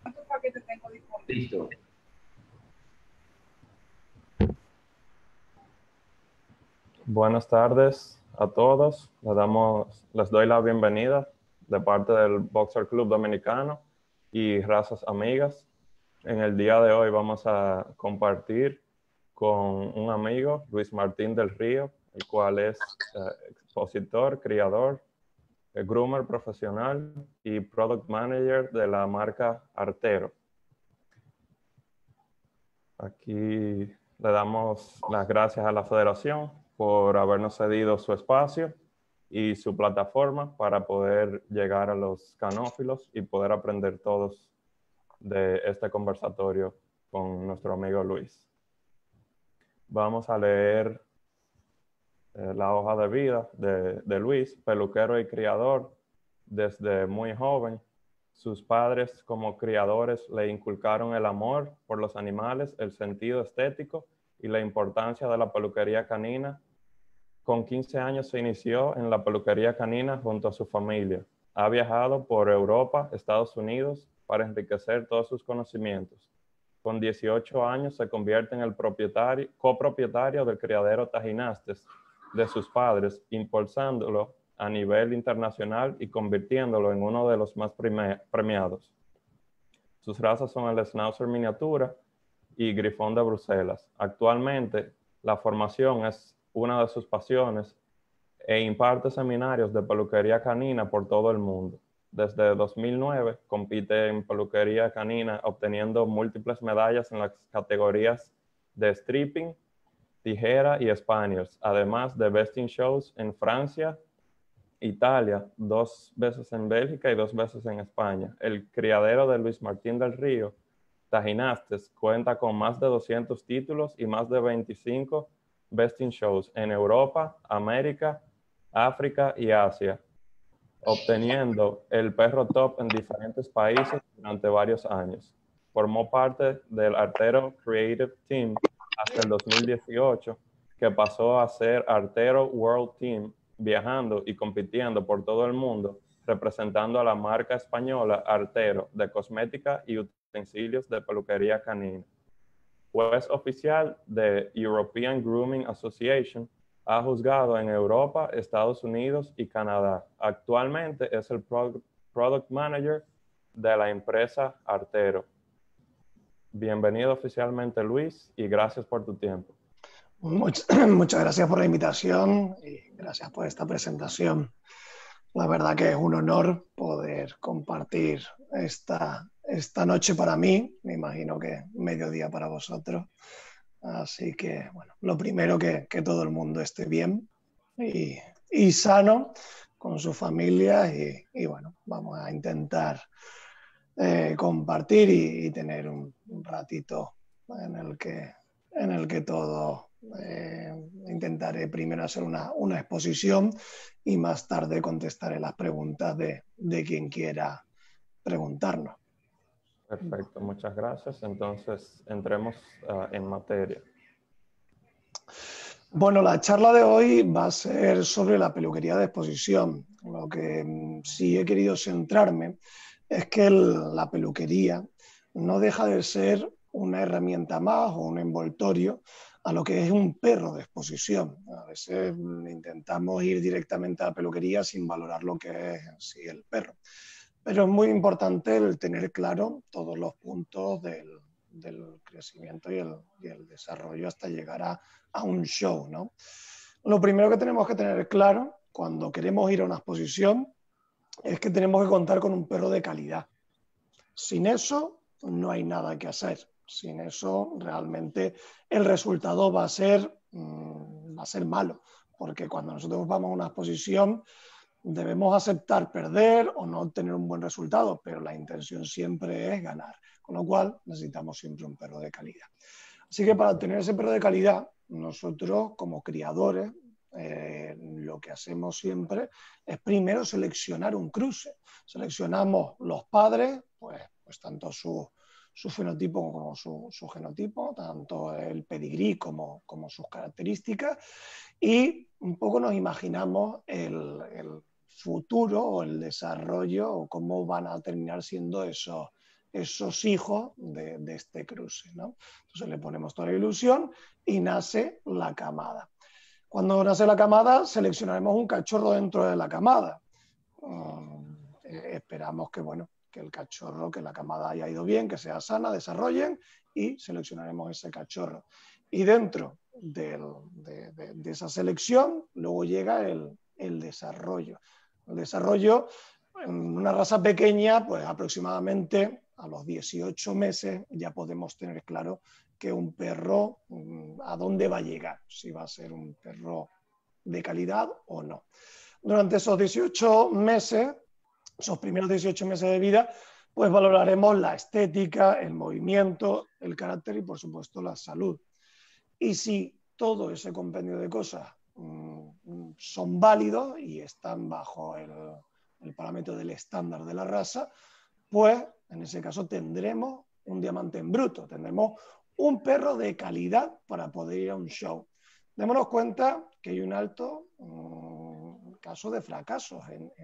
Listo. Buenas tardes a todos. Les doy la bienvenida de parte del Boxer Club Dominicano y Razas Amigas. En el día de hoy vamos a compartir con un amigo, Luis Martín del Río, el cual es expositor, criador, groomer profesional y product manager de la marca Artero. Aquí le damos las gracias a la Federación por habernos cedido su espacio y su plataforma para poder llegar a los canófilos y poder aprender todos de este conversatorio con nuestro amigo Luis. Vamos a leer la hoja de vida de Luis, peluquero y criador desde muy joven. Sus padres como criadores le inculcaron el amor por los animales, el sentido estético y la importancia de la peluquería canina. Con 15 años se inició en la peluquería canina junto a su familia. Ha viajado por Europa, Estados Unidos para enriquecer todos sus conocimientos. Con 18 años se convierte en el copropietario del criadero Tajinastes de sus padres, impulsándolo a nivel internacional y convirtiéndolo en uno de los más premiados. Sus razas son el Schnauzer miniatura y Grifón de Bruselas. Actualmente, la formación es una de sus pasiones e imparte seminarios de peluquería canina por todo el mundo. Desde 2009 compite en peluquería canina, obteniendo múltiples medallas en las categorías de stripping, tijera y Spaniels, además de Best in Shows en Francia, Italia, 2 veces en Bélgica y 2 veces en España. El criadero de Luis Martín del Río, Tajinastes, cuenta con más de 200 títulos y más de 25 Best in Shows en Europa, América, África y Asia, obteniendo el perro top en diferentes países durante varios años. Formó parte del Artero Creative Team hasta el 2018, que pasó a ser Artero World Team, viajando y compitiendo por todo el mundo, representando a la marca española Artero de cosmética y utensilios de peluquería canina. Juez oficial de European Grooming Association, ha juzgado en Europa, Estados Unidos y Canadá. Actualmente es el Product Manager de la empresa Artero. Bienvenido oficialmente, Luis, y gracias por tu tiempo. Muchas gracias por la invitación y gracias por esta presentación. La verdad que es un honor poder compartir esta noche para mí, me imagino que mediodía para vosotros. Así que, bueno, lo primero que todo el mundo esté bien y sano con su familia y bueno, vamos a intentar compartir y tener un ratito en el que todo intentaré primero hacer una exposición y más tarde contestaré las preguntas de quien quiera preguntarnos. Perfecto, muchas gracias. Entonces, entremos en materia. Bueno, la charla de hoy va a ser sobre la peluquería de exposición. Lo que sí he querido centrarme es que la peluquería no deja de ser una herramienta más o un envoltorio a lo que es un perro de exposición. A veces intentamos ir directamente a la peluquería sin valorar lo que es en sí el perro. Pero es muy importante el tener claro todos los puntos del crecimiento y el desarrollo hasta llegar a un show, ¿no? Lo primero que tenemos que tener claro cuando queremos ir a una exposición es que tenemos que contar con un perro de calidad. Sin eso no hay nada que hacer. Sin eso realmente el resultado va a ser malo, porque cuando nosotros vamos a una exposición debemos aceptar perder o no obtener un buen resultado, pero la intención siempre es ganar, con lo cual necesitamos siempre un perro de calidad. Así que para obtener ese perro de calidad, nosotros como criadores lo que hacemos siempre es primero seleccionar un cruce. Seleccionamos los padres, pues tanto su fenotipo como su genotipo, tanto el pedigrí como sus características, y un poco nos imaginamos el futuro o el desarrollo o cómo van a terminar siendo esos esos hijos de este cruce, ¿no? Entonces le ponemos toda la ilusión y nace la camada. Cuando nace la camada, seleccionaremos un cachorro dentro de la camada. Esperamos que, bueno, que el cachorro, que la camada haya ido bien, que sea sana, desarrollen y seleccionaremos ese cachorro. Y dentro de esa selección, luego llega el desarrollo. El desarrollo, en una raza pequeña, pues aproximadamente a los 18 meses ya podemos tener claro que un perro a dónde va a llegar, si va a ser un perro de calidad o no. Durante esos 18 meses, esos primeros 18 meses de vida, pues valoraremos la estética, el movimiento, el carácter y, por supuesto, la salud. Y si todo ese compendio de cosas son válidos y están bajo el parámetro del estándar de la raza, pues en ese caso tendremos un diamante en bruto, tendremos un perro de calidad para poder ir a un show. Démonos cuenta que hay un alto caso de fracasos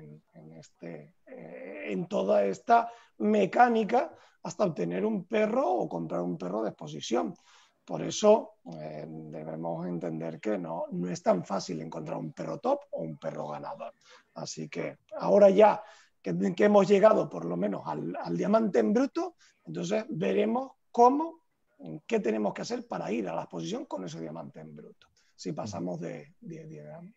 en toda esta mecánica hasta obtener un perro o comprar un perro de exposición. Por eso debemos entender que no es tan fácil encontrar un perro top o un perro ganador. Así que ahora ya que hemos llegado por lo menos al diamante en bruto, entonces veremos qué tenemos que hacer para ir a la exposición con ese diamante en bruto. Si pasamos de 10 gramos.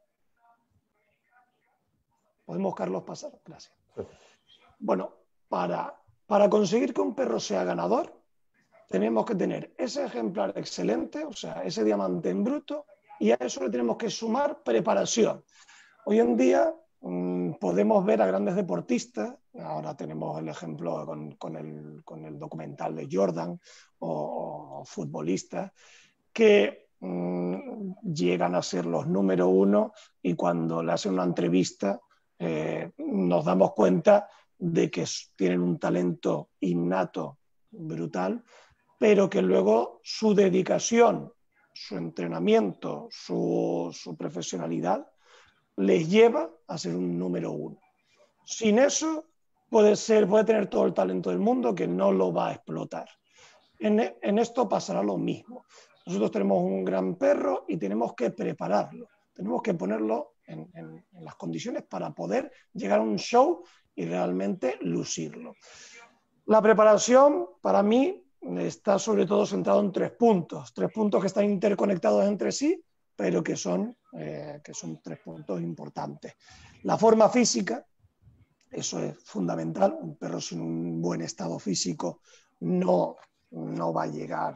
¿Podemos, Carlos, pasar? Gracias. Bueno, para conseguir que un perro sea ganador, tenemos que tener ese ejemplar excelente, o sea, ese diamante en bruto, y a eso le tenemos que sumar preparación. Hoy en día podemos ver a grandes deportistas, ahora tenemos el ejemplo con el documental de Jordan, o futbolistas, que llegan a ser los número uno y cuando le hacen una entrevista nos damos cuenta de que tienen un talento innato brutal, pero que luego su dedicación, su entrenamiento, su profesionalidad les lleva a ser un número uno. Sin eso puede tener todo el talento del mundo que no lo va a explotar. En esto pasará lo mismo. Nosotros tenemos un gran perro y tenemos que prepararlo, tenemos que ponerlo en las condiciones para poder llegar a un show y realmente lucirlo. La preparación, para mí, está sobre todo centrado en tres puntos que están interconectados entre sí, pero que son 3 puntos importantes. La forma física, eso es fundamental. Un perro sin un buen estado físico no va a llegar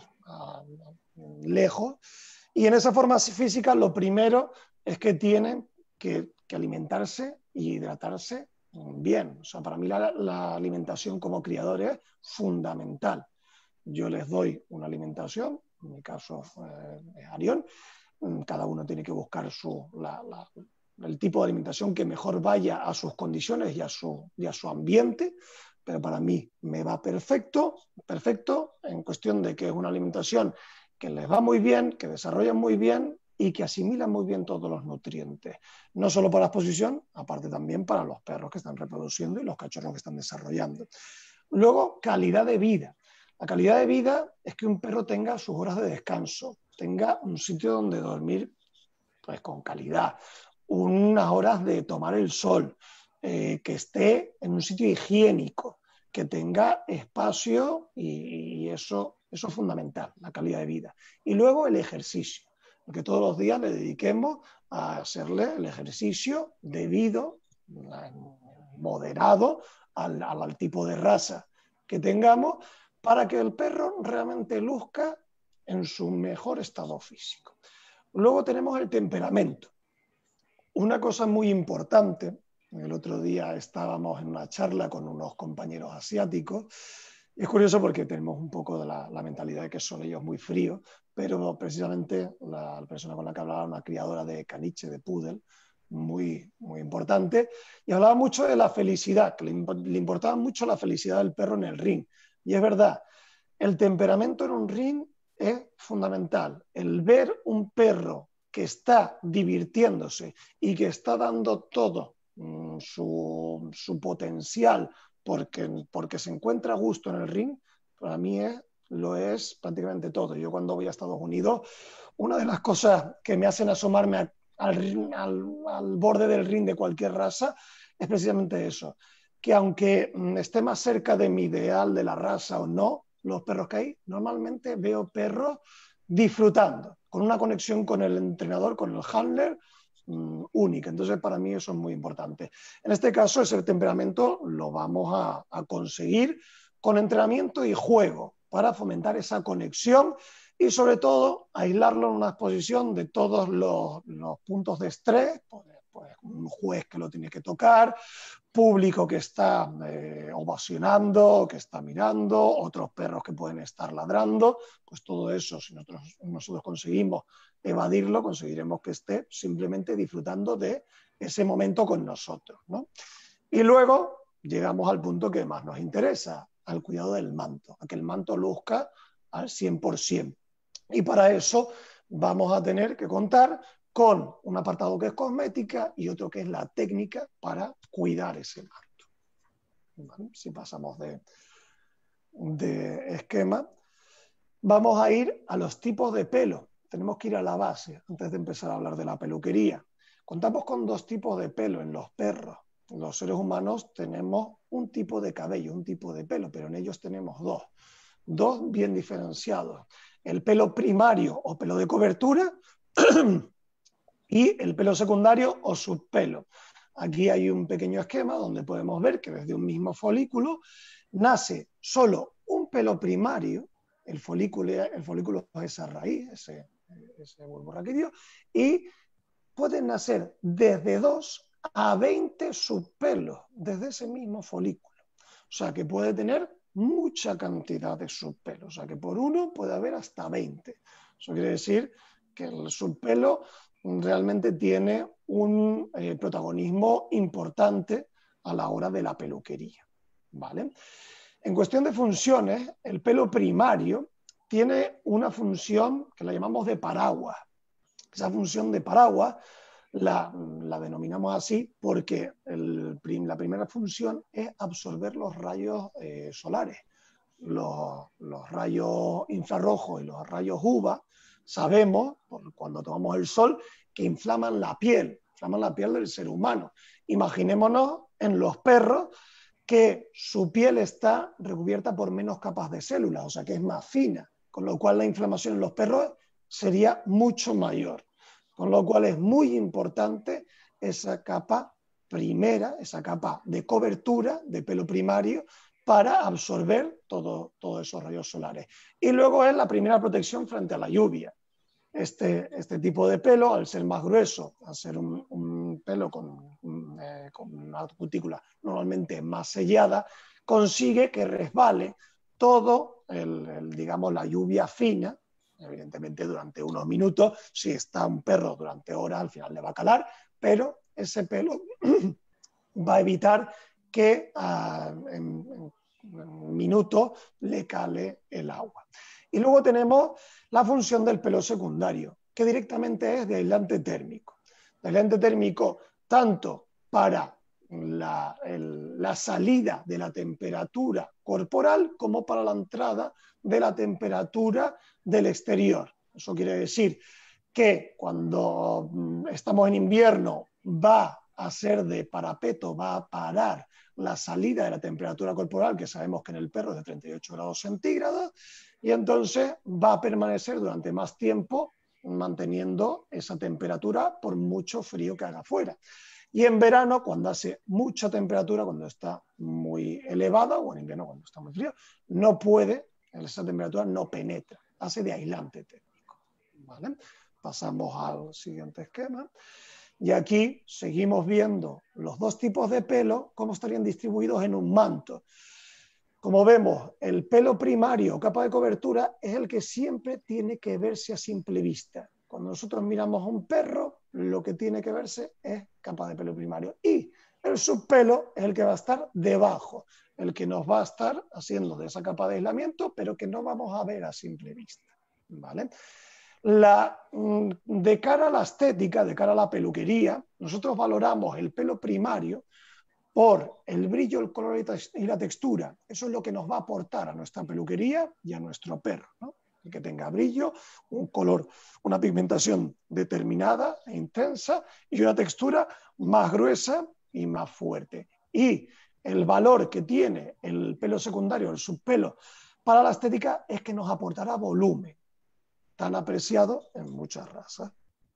lejos. Y en esa forma física lo primero es que tienen que alimentarse y hidratarse bien. O sea, para mí la alimentación como criador es fundamental. Yo les doy una alimentación, en mi caso es Arión, cada uno tiene que buscar el tipo de alimentación que mejor vaya a sus condiciones y a su ambiente, pero para mí me va perfecto en cuestión de que es una alimentación que les va muy bien, que desarrollan muy bien y que asimilan muy bien todos los nutrientes. No solo para la exposición, aparte también para los perros que están reproduciendo y los cachorros que están desarrollando. Luego, calidad de vida. La calidad de vida es que un perro tenga sus horas de descanso, tenga un sitio donde dormir pues, con calidad, unas horas de tomar el sol, que esté en un sitio higiénico, que tenga espacio y eso es fundamental, la calidad de vida. Y luego el ejercicio, que todos los días le dediquemos a hacerle el ejercicio debido, moderado al tipo de raza que tengamos, para que el perro realmente luzca en su mejor estado físico. Luego tenemos el temperamento. Una cosa muy importante, el otro día estábamos en una charla con unos compañeros asiáticos, y es curioso porque tenemos un poco de la mentalidad de que son ellos muy fríos, pero precisamente la persona con la que hablaba, una criadora de caniche, de poodle, muy, muy importante, y hablaba mucho de la felicidad, que le importaba mucho la felicidad del perro en el ring. Y es verdad, el temperamento en un ring es fundamental. El ver un perro que está divirtiéndose y que está dando todo su potencial porque se encuentra a gusto en el ring, para mí lo es prácticamente todo. Yo cuando voy a Estados Unidos, una de las cosas que me hacen asomarme al borde del ring de cualquier raza es precisamente eso, que aunque esté más cerca de mi ideal de la raza o no, los perros que hay, normalmente veo perros disfrutando, con una conexión con el entrenador, con el handler, única. Entonces, para mí eso es muy importante. En este caso, ese temperamento lo vamos a conseguir con entrenamiento y juego para fomentar esa conexión y, sobre todo, aislarlo en una exposición de todos los puntos de estrés, pues un juez que lo tiene que tocar, público que está ovacionando, que está mirando, otros perros que pueden estar ladrando, pues todo eso, si nosotros conseguimos evadirlo, conseguiremos que esté simplemente disfrutando de ese momento con nosotros, ¿no? Y luego llegamos al punto que más nos interesa, al cuidado del manto, a que el manto luzca al 100%. Y para eso vamos a tener que contar con un apartado que es cosmética y otro que es la técnica para cuidar ese manto. ¿Vale? Si pasamos de esquema, vamos a ir a los tipos de pelo. Tenemos que ir a la base antes de empezar a hablar de la peluquería. Contamos con dos tipos de pelo en los perros. Los seres humanos tenemos un tipo de cabello, un tipo de pelo, pero en ellos tenemos dos bien diferenciados. El pelo primario o pelo de cobertura y el pelo secundario o subpelo. Aquí hay un pequeño esquema donde podemos ver que desde un mismo folículo nace solo un pelo primario, el folículo es esa raíz, ese bulbo raquídeo, y pueden nacer desde 2 a 20 subpelos desde ese mismo folículo. O sea que puede tener mucha cantidad de subpelos, o sea que por uno puede haber hasta 20. Eso quiere decir que el subpelo realmente tiene un protagonismo importante a la hora de la peluquería, ¿vale? En cuestión de funciones, el pelo primario tiene una función que la llamamos de paraguas. Esa función de paraguas la denominamos así porque la primera función es absorber los rayos solares. Los rayos infrarrojos y los rayos UVA, sabemos, cuando tomamos el sol, que inflaman la piel del ser humano. Imaginémonos en los perros que su piel está recubierta por menos capas de células, o sea que es más fina, con lo cual la inflamación en los perros sería mucho mayor. Con lo cual es muy importante esa capa primera, esa capa de cobertura de pelo primario para absorber todos esos rayos solares. Y luego es la primera protección frente a la lluvia. Este tipo de pelo, al ser más grueso, al ser un pelo con una cutícula normalmente más sellada, consigue que resbale todo digamos, la lluvia fina. Evidentemente durante unos minutos, si está un perro durante horas, al final le va a calar, pero ese pelo va a evitar que en un minuto le cale el agua. Y luego tenemos la función del pelo secundario, que directamente es de aislante térmico. De aislante térmico tanto para la salida de la temperatura corporal como para la entrada de la temperatura del exterior. Eso quiere decir que cuando estamos en invierno va a ser de parapeto, va a parar la salida de la temperatura corporal, que sabemos que en el perro es de 38 grados centígrados, y entonces va a permanecer durante más tiempo manteniendo esa temperatura por mucho frío que haga afuera. Y en verano, cuando hace mucha temperatura, cuando está muy elevada, o en invierno cuando está muy frío, no puede, esa temperatura no penetra, hace de aislante térmico. ¿Vale? Pasamos al siguiente esquema. Y aquí seguimos viendo los dos tipos de pelo, cómo estarían distribuidos en un manto. Como vemos, el pelo primario o capa de cobertura es el que siempre tiene que verse a simple vista. Cuando nosotros miramos a un perro, lo que tiene que verse es capa de pelo primario. Y el subpelo es el que va a estar debajo, el que nos va a estar haciendo de esa capa de aislamiento, pero que no vamos a ver a simple vista. ¿Vale? De cara a la estética, de cara a la peluquería, nosotros valoramos el pelo primario por el brillo, el color y la textura. Eso es lo que nos va a aportar a nuestra peluquería y a nuestro perro, ¿no? Que tenga brillo, un color, una pigmentación determinada e intensa y una textura más gruesa y más fuerte. Y el valor que tiene el pelo secundario, el subpelo, para la estética es que nos aportará volumen, tan apreciado en muchas razas.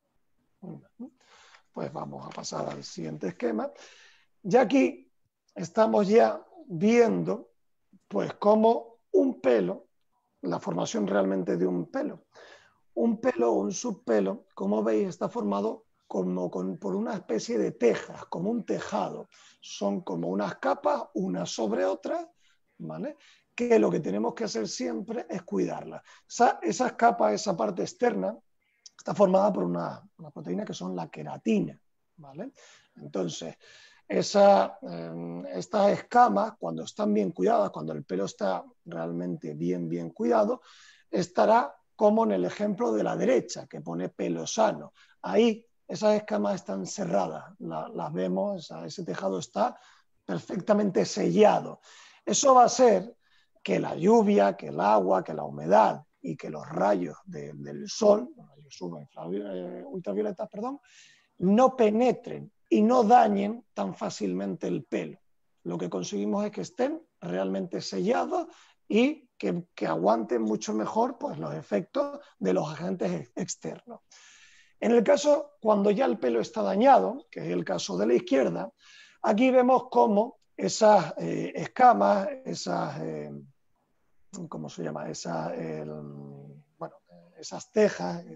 Pues vamos a pasar al siguiente esquema. Y aquí estamos ya viendo pues cómo un pelo, la formación realmente de un pelo o un subpelo, como veis, está formado por una especie de tejas, como un tejado. Son como unas capas, una sobre otra, ¿vale? Que lo que tenemos que hacer siempre es cuidarlas. Esas capas, esa parte externa, está formada por una proteína que son la queratina, ¿vale? Entonces, estas escamas, cuando están bien cuidadas, cuando el pelo está realmente bien cuidado, estará como en el ejemplo de la derecha, que pone pelo sano. Ahí esas escamas están cerradas, las vemos, ese tejado está perfectamente sellado. Eso va a hacer que la lluvia, que el agua, que la humedad y que los rayos del sol, los rayos ultravioletas, perdón, no penetren y no dañen tan fácilmente el pelo. Lo que conseguimos es que estén realmente sellados y que aguanten mucho mejor pues, los efectos de los agentes externos. En el caso, cuando ya el pelo está dañado, que es el caso de la izquierda, aquí vemos cómo esas escamas, esas, ¿cómo se llama? Bueno, esas tejas,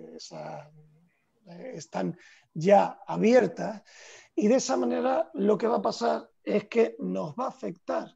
están ya abiertas y de esa manera lo que va a pasar es que nos va a afectar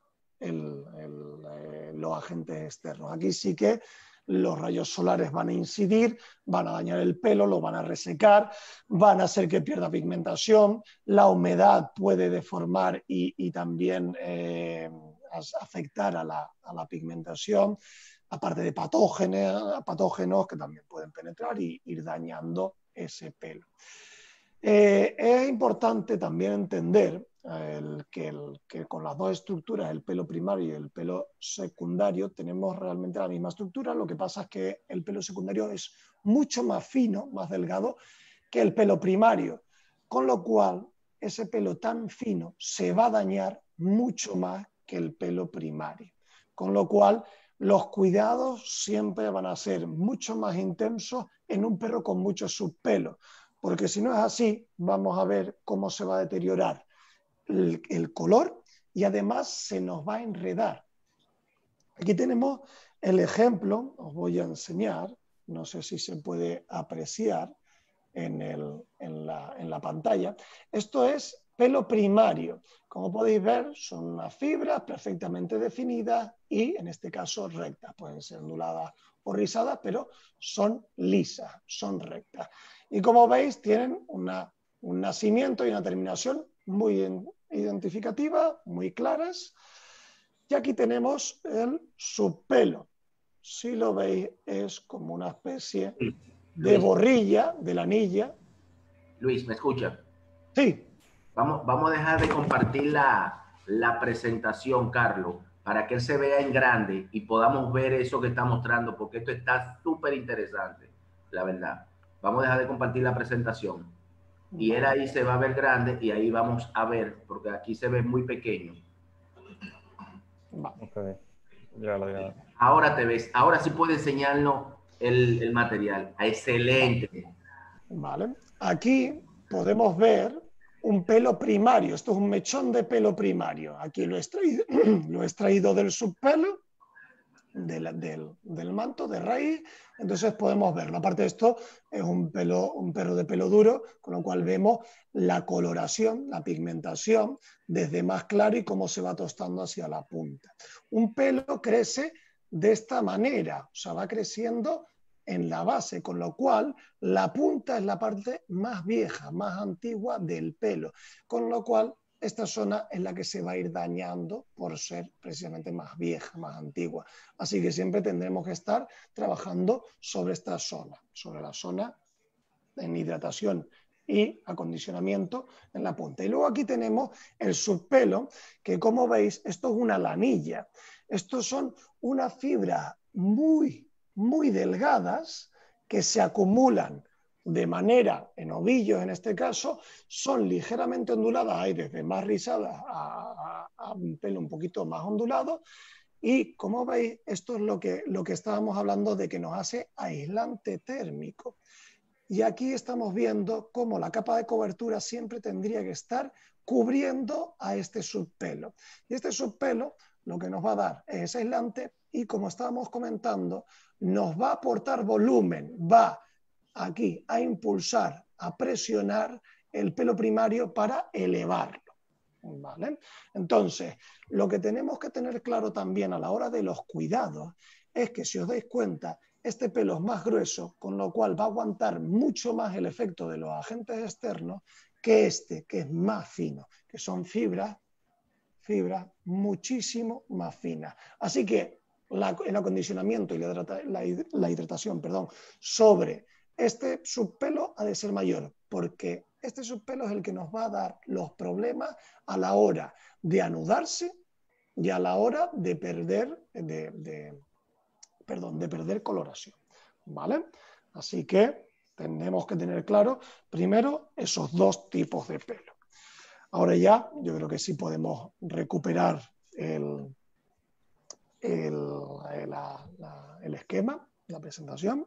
los agentes externos. Aquí sí que los rayos solares van a incidir, van a dañar el pelo, lo van a resecar, van a hacer que pierda pigmentación, la humedad puede deformar y también afectar a la pigmentación, aparte de patógenos que también pueden penetrar y ir dañando ese pelo. Es importante también entender que con las dos estructuras, el pelo primario y el pelo secundario, tenemos realmente la misma estructura. Lo que pasa es que el pelo secundario es mucho más fino, más delgado que el pelo primario, con lo cual ese pelo tan fino se va a dañar mucho más que el pelo primario. Con lo cual, los cuidados siempre van a ser mucho más intensos en un perro con mucho subpelo, porque si no es así, vamos a ver cómo se va a deteriorar el color y además se nos va a enredar. Aquí tenemos el ejemplo, os voy a enseñar, no sé si se puede apreciar en la pantalla. Esto es pelo primario. Como podéis ver, son unas fibras perfectamente definidas y, en este caso, rectas. Pueden ser onduladas o rizadas, pero son lisas, son rectas. Y como veis, tienen un nacimiento y una terminación muy identificativa, muy claras. Y aquí tenemos el subpelo. Si lo veis, es como una especie de borrilla, de la anilla. Luis, ¿me escucha? Sí. Vamos a dejar de compartir la presentación, Carlos, para que él se vea en grande y podamos ver eso que está mostrando, porque esto está súper interesante, la verdad. Vamos a dejar de compartir la presentación. Y él ahí se va a ver grande y ahí vamos a ver, porque aquí se ve muy pequeño. Okay. Ya. Ahora te ves, ahora sí puede enseñarnos el material. Excelente. Vale. Aquí podemos ver un pelo primario. Esto es un mechón de pelo primario. Aquí lo he extraído del subpelo, del manto de raíz. Entonces podemos verlo. Aparte de esto, es un perro de pelo duro, con lo cual vemos la coloración, la pigmentación, desde más claro y cómo se va tostando hacia la punta. Un pelo crece de esta manera, o sea, va creciendo en la base, con lo cual la punta es la parte más vieja, más antigua del pelo, con lo cual esta zona es la que se va a ir dañando por ser precisamente más vieja, más antigua. Así que siempre tendremos que estar trabajando sobre esta zona, sobre la zona en hidratación y acondicionamiento en la punta. Y luego aquí tenemos el subpelo, que como veis, esto es una lanilla. Estos son unas fibras muy, muy delgadas que se acumulan de manera, en ovillos en este caso, son ligeramente onduladas, hay desde más rizadas a un pelo un poquito más ondulado. Y como veis, esto es lo que estábamos hablando de que nos hace aislante térmico. Y aquí estamos viendo cómo la capa de cobertura siempre tendría que estar cubriendo a este subpelo. Y este subpelo lo que nos va a dar es aislante y, como estábamos comentando, nos va a aportar volumen, va aquí a impulsar, a presionar el pelo primario para elevarlo. ¿Vale? Entonces, lo que tenemos que tener claro también a la hora de los cuidados es que, si os dais cuenta, este pelo es más grueso, con lo cual va a aguantar mucho más el efecto de los agentes externos que este, que es más fino, que son fibras muchísimo más finas. Así que el acondicionamiento y la hidratación, sobre este subpelo ha de ser mayor, porque este subpelo es el que nos va a dar los problemas a la hora de anudarse y a la hora de perder, de perder coloración, ¿vale? Así que tenemos que tener claro primero esos dos tipos de pelo. Ahora ya yo creo que sí podemos recuperar el esquema, la presentación.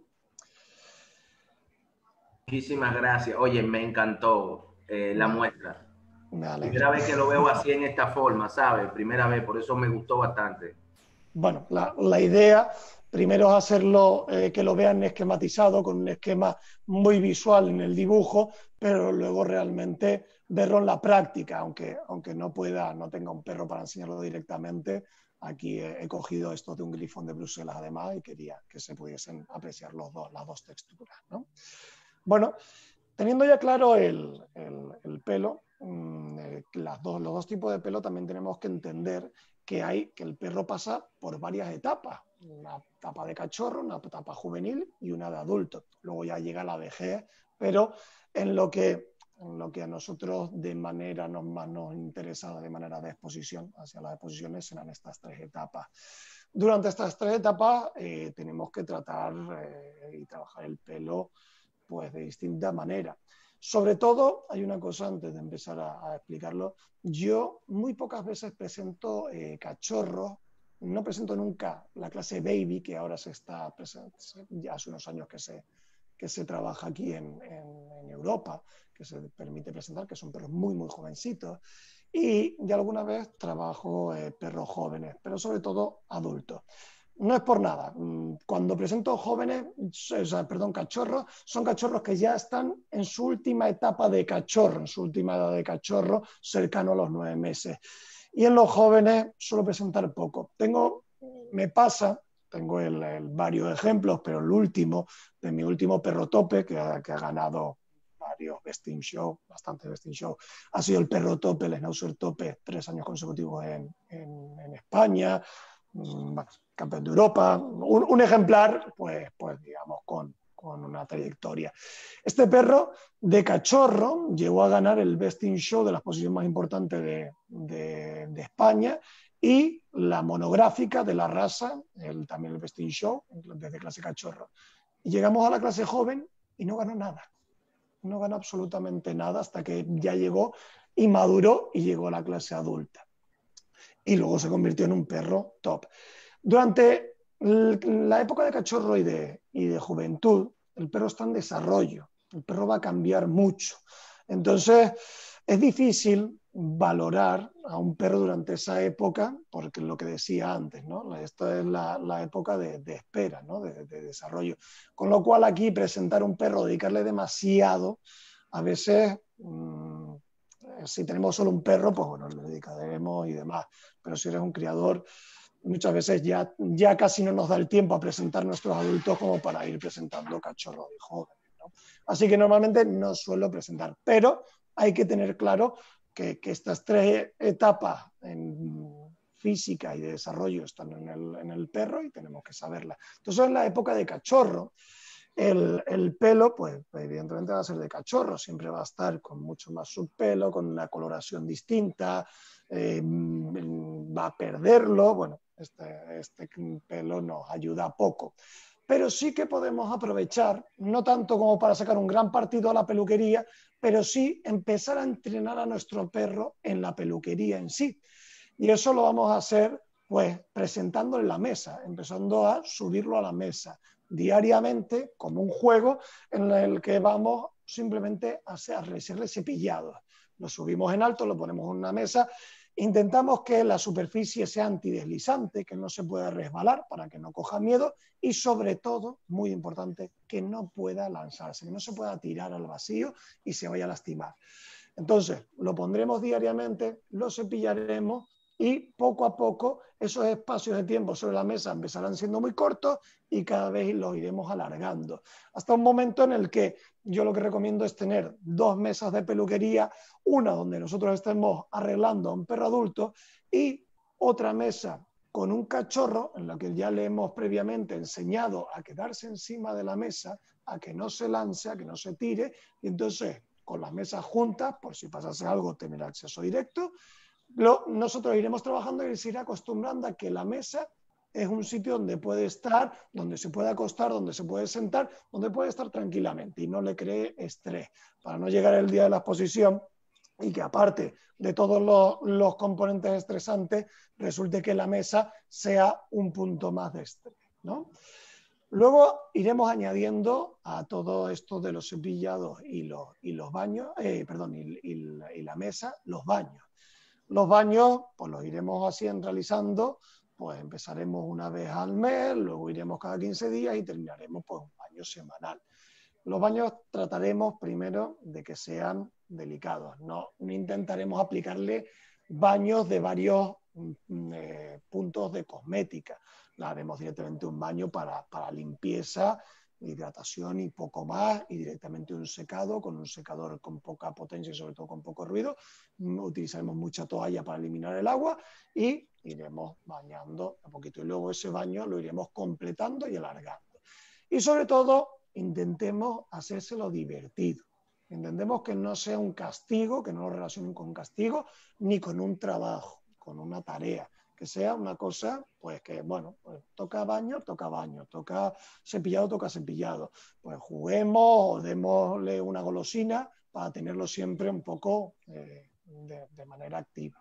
Muchísimas gracias. Oye, me encantó la muestra. Primera vez que lo veo así en esta forma, ¿sabes? Primera vez, por eso me gustó bastante. Bueno, la idea primero es hacerlo, que lo vean esquematizado, con un esquema muy visual en el dibujo, pero luego realmente verlo en la práctica, aunque no tenga un perro para enseñarlo directamente. Aquí he cogido esto de un grifón de Bruselas además y quería que se pudiesen apreciar las dos texturas, ¿no? Bueno, teniendo ya claro el pelo, los dos tipos de pelo, también tenemos que entender que el perro pasa por varias etapas. Una etapa de cachorro, una etapa juvenil y una de adulto. Luego ya llega la vejez, pero en lo que a nosotros más nos interesa de manera de exposición, hacia las exposiciones, serán estas tres etapas. Durante estas tres etapas tenemos que tratar y trabajar el pelo pues de distinta manera. Sobre todo, hay una cosa antes de empezar a explicarlo. Yo muy pocas veces presento cachorros, no presento nunca la clase baby, que ahora ya hace unos años que se trabaja aquí en Europa, que se permite presentar, que son perros muy, muy jovencitos. Y ya alguna vez trabajo perros jóvenes, pero sobre todo adultos. No es por nada. Cuando presento cachorros, son cachorros que ya están en su última etapa de cachorro, en su última edad de cachorro, cercano a los 9 meses. Y en los jóvenes suelo presentar poco. Tengo varios ejemplos, pero el último, de mi último perro tope, que ha ganado varios Best in Show, bastante Best in Show, ha sido el perro tope, el Schnauzer tope, 3 años consecutivos en España. Campeón de Europa, un ejemplar, pues digamos, con una trayectoria. Este perro de cachorro llegó a ganar el Best in Show de la exposición más importante de España y la monográfica de la raza, también el Best in Show, desde clase cachorro. Y llegamos a la clase joven y no ganó nada. No ganó absolutamente nada hasta que ya llegó y maduró y llegó a la clase adulta. Y luego se convirtió en un perro top. Durante la época de cachorro y de juventud, el perro está en desarrollo, el perro va a cambiar mucho. Entonces, es difícil valorar a un perro durante esa época, porque lo que decía antes, ¿no? Esta es la época de espera, ¿no? de desarrollo. Con lo cual, aquí presentar un perro, dedicarle demasiado, a veces... si tenemos solo un perro, pues bueno, le dedicaremos y demás. Pero si eres un criador, muchas veces ya casi no nos da el tiempo a presentar nuestros adultos como para ir presentando cachorros y jóvenes, ¿no? Así que normalmente no suelo presentar. Pero hay que tener claro que estas tres etapas en física y de desarrollo están en el perro y tenemos que saberlas. Entonces, en la época de cachorro, El pelo, pues evidentemente va a ser de cachorro, siempre va a estar con mucho más subpelo, con una coloración distinta, va a perderlo. Bueno, este pelo nos ayuda poco. Pero sí que podemos aprovechar, no tanto como para sacar un gran partido a la peluquería, pero sí empezar a entrenar a nuestro perro en la peluquería en sí. Y eso lo vamos a hacer pues presentándole la mesa, empezando a subirlo a la mesa diariamente como un juego en el que vamos simplemente a hacerle cepillados. Lo subimos en alto, lo ponemos en una mesa, intentamos que la superficie sea antideslizante, que no se pueda resbalar para que no coja miedo y sobre todo, muy importante, que no pueda lanzarse, que no se pueda tirar al vacío y se vaya a lastimar. Entonces, lo pondremos diariamente, lo cepillaremos y poco a poco esos espacios de tiempo sobre la mesa empezarán siendo muy cortos y cada vez los iremos alargando. Hasta un momento en el que yo lo que recomiendo es tener 2 mesas de peluquería, una donde nosotros estemos arreglando a un perro adulto y otra mesa con un cachorro en la que ya le hemos previamente enseñado a quedarse encima de la mesa, a que no se lance, a que no se tire, y entonces con las mesas juntas, por si pasase algo, tener acceso directo. Nosotros iremos trabajando y se irá acostumbrando a que la mesa es un sitio donde puede estar, donde se puede acostar, donde se puede sentar, donde puede estar tranquilamente y no le cree estrés, para no llegar el día de la exposición y que aparte de todos los componentes estresantes, resulte que la mesa sea un punto más de estrés, ¿no? Luego iremos añadiendo a todo esto de los cepillados y los baños, y la mesa, los baños. Los baños, pues los iremos realizando, pues empezaremos una vez al mes, luego iremos cada 15 días y terminaremos pues un baño semanal. Los baños trataremos primero de que sean delicados, no intentaremos aplicarle baños de varios puntos de cosmética. Haremos directamente un baño para limpieza, hidratación y poco más, y directamente un secado con un secador con poca potencia y sobre todo con poco ruido. Utilizaremos mucha toalla para eliminar el agua y iremos bañando un poquito. Y luego ese baño lo iremos completando y alargando. Y sobre todo, intentemos hacérselo divertido. Intentemos que no sea un castigo, que no lo relacionen con castigo, ni con un trabajo, con una tarea. Que sea una cosa, pues que, bueno, pues toca baño, toca cepillado. Pues juguemos o démosle una golosina para tenerlo siempre un poco de manera activa.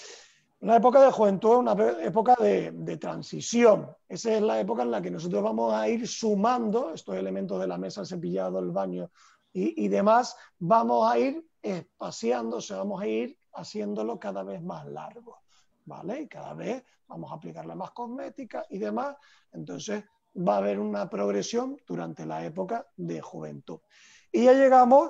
La época de juventud es una época de transición. Esa es la época en la que nosotros vamos a ir sumando estos elementos de la mesa, el cepillado, el baño y demás, vamos a ir espaciándose, vamos a ir haciéndolo cada vez más largo, ¿vale? Y cada vez vamos a aplicarle más cosmética y demás. Entonces va a haber una progresión durante la época de juventud. Y ya llegamos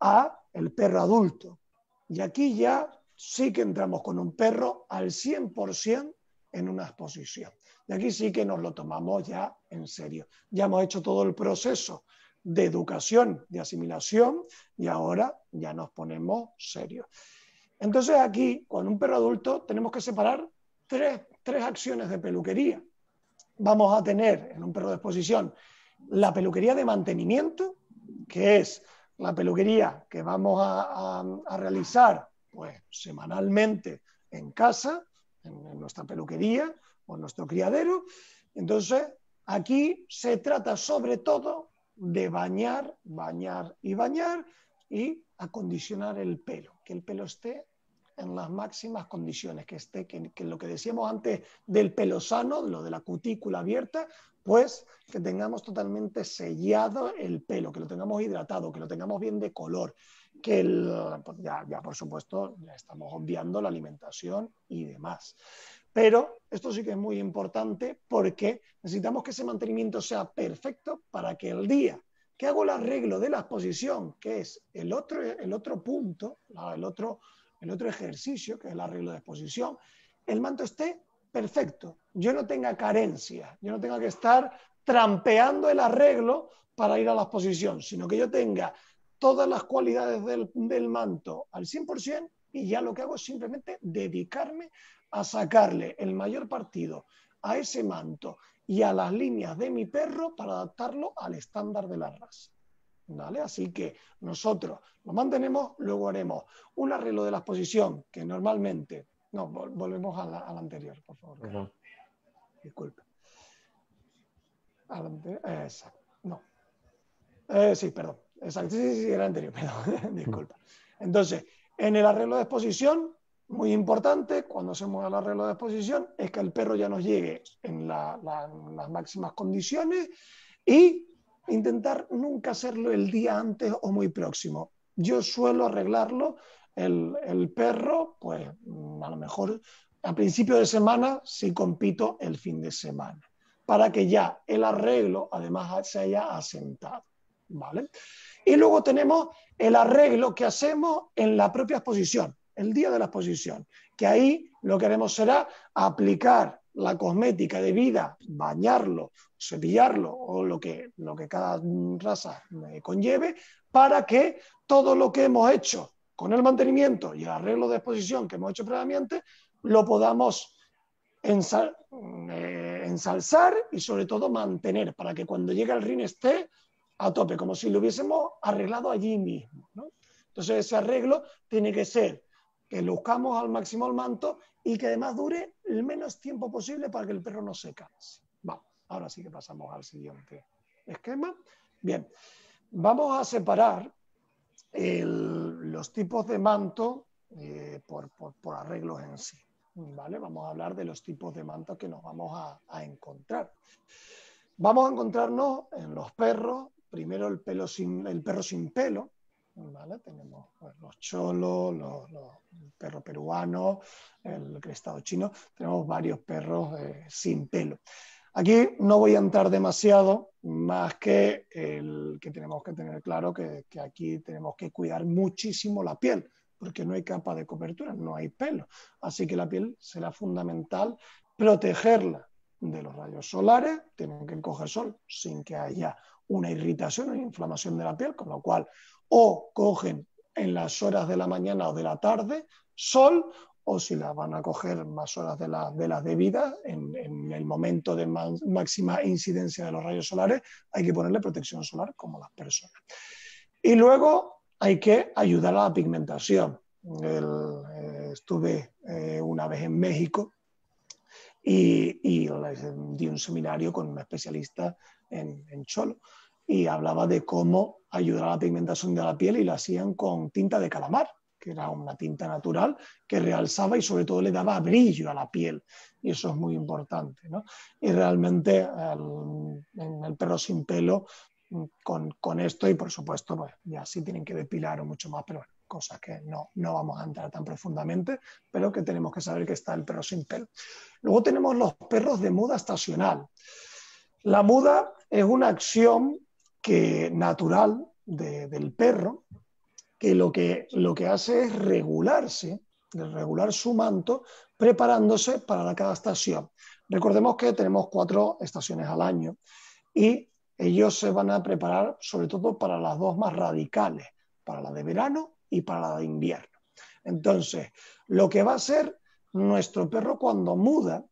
al perro adulto. Y aquí ya sí que entramos con un perro al 100% en una exposición. Y aquí sí que nos lo tomamos ya en serio. Ya hemos hecho todo el proceso de educación, de asimilación, y ahora ya nos ponemos serios. Entonces aquí, con un perro adulto, tenemos que separar tres acciones de peluquería. Vamos a tener en un perro de exposición la peluquería de mantenimiento, que es la peluquería que vamos a realizar pues semanalmente en casa, en nuestra peluquería o en nuestro criadero. Entonces, aquí se trata sobre todo de bañar y acondicionar el pelo, que el pelo esté en las máximas condiciones, que lo que decíamos antes del pelo sano, lo de la cutícula abierta, pues que tengamos totalmente sellado el pelo, que lo tengamos hidratado, que lo tengamos bien de color, que ya por supuesto ya estamos obviando la alimentación y demás. Pero esto sí que es muy importante porque necesitamos que ese mantenimiento sea perfecto para que el día que hago el arreglo de la exposición, que es el otro punto, el otro ejercicio, que es el arreglo de exposición, el manto esté perfecto. Yo no tenga carencias, yo no tenga que estar trampeando el arreglo para ir a la exposición, sino que yo tenga todas las cualidades del manto al 100% y ya lo que hago es simplemente dedicarme a sacarle el mayor partido a ese manto y a las líneas de mi perro para adaptarlo al estándar de la raza. ¿Vale? Así que nosotros lo mantenemos, luego haremos un arreglo de la exposición que normalmente... No, volvemos a la anterior, por favor. Disculpe. Exacto. No. Sí, perdón. Exacto. Sí, era anterior, perdón. Disculpa. Entonces, en el arreglo de exposición, muy importante, cuando hacemos el arreglo de exposición, es que el perro ya nos llegue en las máximas condiciones y intentar nunca hacerlo el día antes o muy próximo. Yo suelo arreglarlo el perro, pues a lo mejor a principio de semana si compito el fin de semana, para que ya el arreglo además se haya asentado, ¿vale? Y luego tenemos el arreglo que hacemos en la propia exposición, el día de la exposición, que ahí lo que haremos será aplicar la cosmética debida, bañarlo, cepillarlo o lo que cada raza conlleve, para que todo lo que hemos hecho con el mantenimiento y el arreglo de exposición que hemos hecho previamente lo podamos ensalzar y sobre todo mantener para que cuando llegue al ring esté a tope, como si lo hubiésemos arreglado allí mismo, ¿no? Entonces ese arreglo tiene que ser que luzcamos al máximo el manto y que además dure el menos tiempo posible para que el perro no se canse. Vamos, ahora sí que pasamos al siguiente esquema. Bien, vamos a separar los tipos de manto por arreglos en sí, ¿vale? Vamos a hablar de los tipos de mantos que nos vamos a encontrar. Vamos a encontrarnos en los perros, primero el perro sin pelo, ¿vale? Tenemos pues, los cholos, el perro peruano, el crestado chino, tenemos varios perros sin pelo. Aquí no voy a entrar demasiado, más que el que tenemos que tener claro que aquí tenemos que cuidar muchísimo la piel, porque no hay capa de cobertura, no hay pelo. Así que la piel será fundamental protegerla de los rayos solares, tienen que coger sol sin que haya una irritación o inflamación de la piel, con lo cual o cogen en las horas de la mañana o de la tarde sol, o si las van a coger más horas de las debidas, en el momento de máxima incidencia de los rayos solares, hay que ponerle protección solar como las personas. Y luego hay que ayudar a la pigmentación. Estuve una vez en México y di un seminario con un especialista en cholo y hablaba de cómo ayudar a la pigmentación de la piel y lo hacían con tinta de calamar, que era una tinta natural que realzaba y sobre todo le daba brillo a la piel, y eso es muy importante, ¿no? Y realmente en el perro sin pelo, con esto y por supuesto pues ya sí tienen que depilar o mucho más, pero bueno, cosas que no vamos a entrar tan profundamente, pero que tenemos que saber que está el perro sin pelo. Luego tenemos los perros de muda estacional. La muda es una acción natural del perro, que lo que hace es regular su manto, preparándose para cada estación. Recordemos que tenemos 4 estaciones al año y ellos se van a preparar sobre todo para las 2 más radicales, para la de verano y para la de invierno. Entonces, lo que va a hacer nuestro perro cuando muda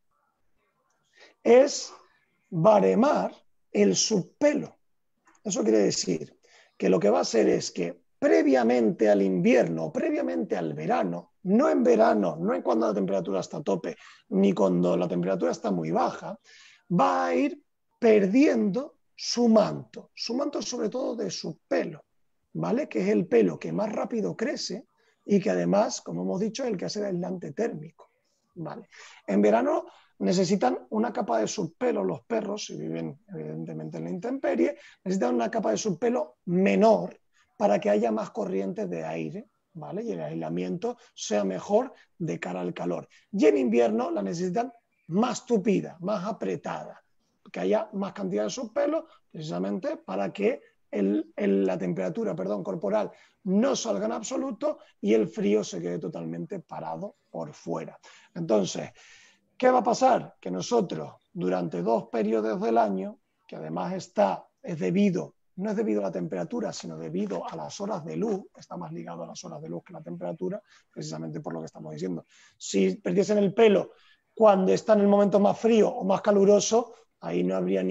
es baremar el subpelo. Eso quiere decir que lo que va a hacer es que previamente al invierno, previamente al verano, no en verano, no en cuando la temperatura está a tope, ni cuando la temperatura está muy baja, va a ir perdiendo su manto sobre todo de subpelo, ¿vale? Que es el pelo que más rápido crece y que además, como hemos dicho, es el que hace de aislante térmico, ¿vale? En verano necesitan una capa de subpelo, los perros, si viven evidentemente en la intemperie, necesitan una capa de subpelo menor para que haya más corrientes de aire, ¿vale? Y el aislamiento sea mejor de cara al calor. Y en invierno la necesitan más tupida, más apretada, que haya más cantidad de subpelo, precisamente para que la temperatura corporal no salga en absoluto y el frío se quede totalmente parado por fuera. Entonces, ¿qué va a pasar? Que nosotros, durante 2 periodos del año, que además no es debido a la temperatura, sino debido a las horas de luz, está más ligado a las horas de luz que la temperatura, precisamente por lo que estamos diciendo. Si perdiesen el pelo Cuando está en el momento más frío o más caluroso, ahí no habría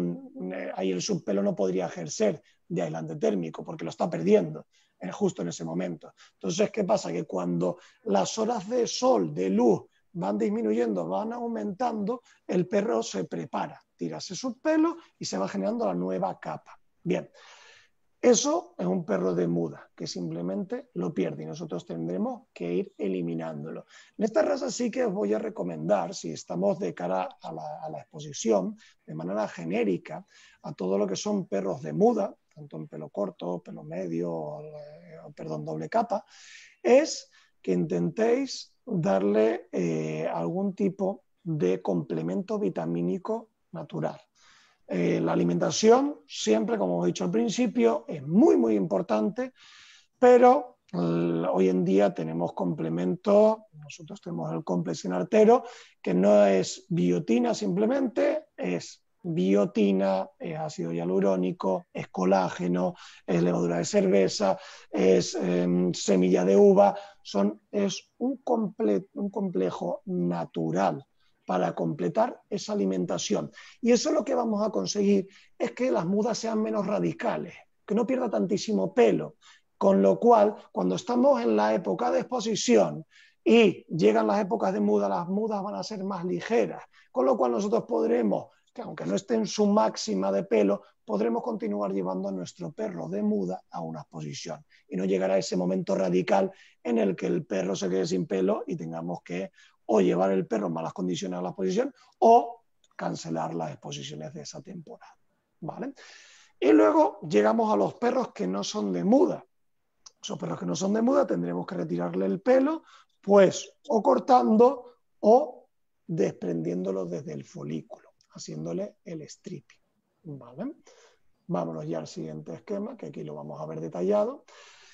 ahí el subpelo no podría ejercer de aislante térmico porque lo está perdiendo justo en ese momento. Entonces, ¿qué pasa? Que cuando las horas de sol, de luz, van disminuyendo, van aumentando, el perro se prepara, tira ese subpelo y se va generando la nueva capa. Bien, eso es un perro de muda que simplemente lo pierde y nosotros tendremos que ir eliminándolo. En esta raza sí que os voy a recomendar, si estamos de cara a la exposición, de manera genérica, a todo lo que son perros de muda, tanto en pelo corto, pelo medio, perdón, doble capa, es que intentéis darle algún tipo de complemento vitamínico natural. La alimentación, siempre, como he dicho al principio, es muy, muy importante, pero hoy en día tenemos complementos, nosotros tenemos el complex artero, que no es biotina simplemente, es biotina, es ácido hialurónico, es colágeno, es levadura de cerveza, es semilla de uva, es un complejo natural para completar esa alimentación. Y eso lo que vamos a conseguir es que las mudas sean menos radicales, que no pierda tantísimo pelo, con lo cual, cuando estamos en la época de exposición y llegan las épocas de muda, las mudas van a ser más ligeras, con lo cual nosotros podremos, que aunque no esté en su máxima de pelo, podremos continuar llevando a nuestro perro de muda a una exposición y no llegará ese momento radical en el que el perro se quede sin pelo y tengamos que o llevar el perro en malas condiciones a la exposición o cancelar las exposiciones de esa temporada, ¿vale? Y luego llegamos a los perros que no son de muda. Esos perros que no son de muda tendremos que retirarle el pelo, pues o cortando o desprendiéndolo desde el folículo, haciéndole el stripping, ¿vale? Vámonos ya al siguiente esquema, que aquí lo vamos a ver detallado.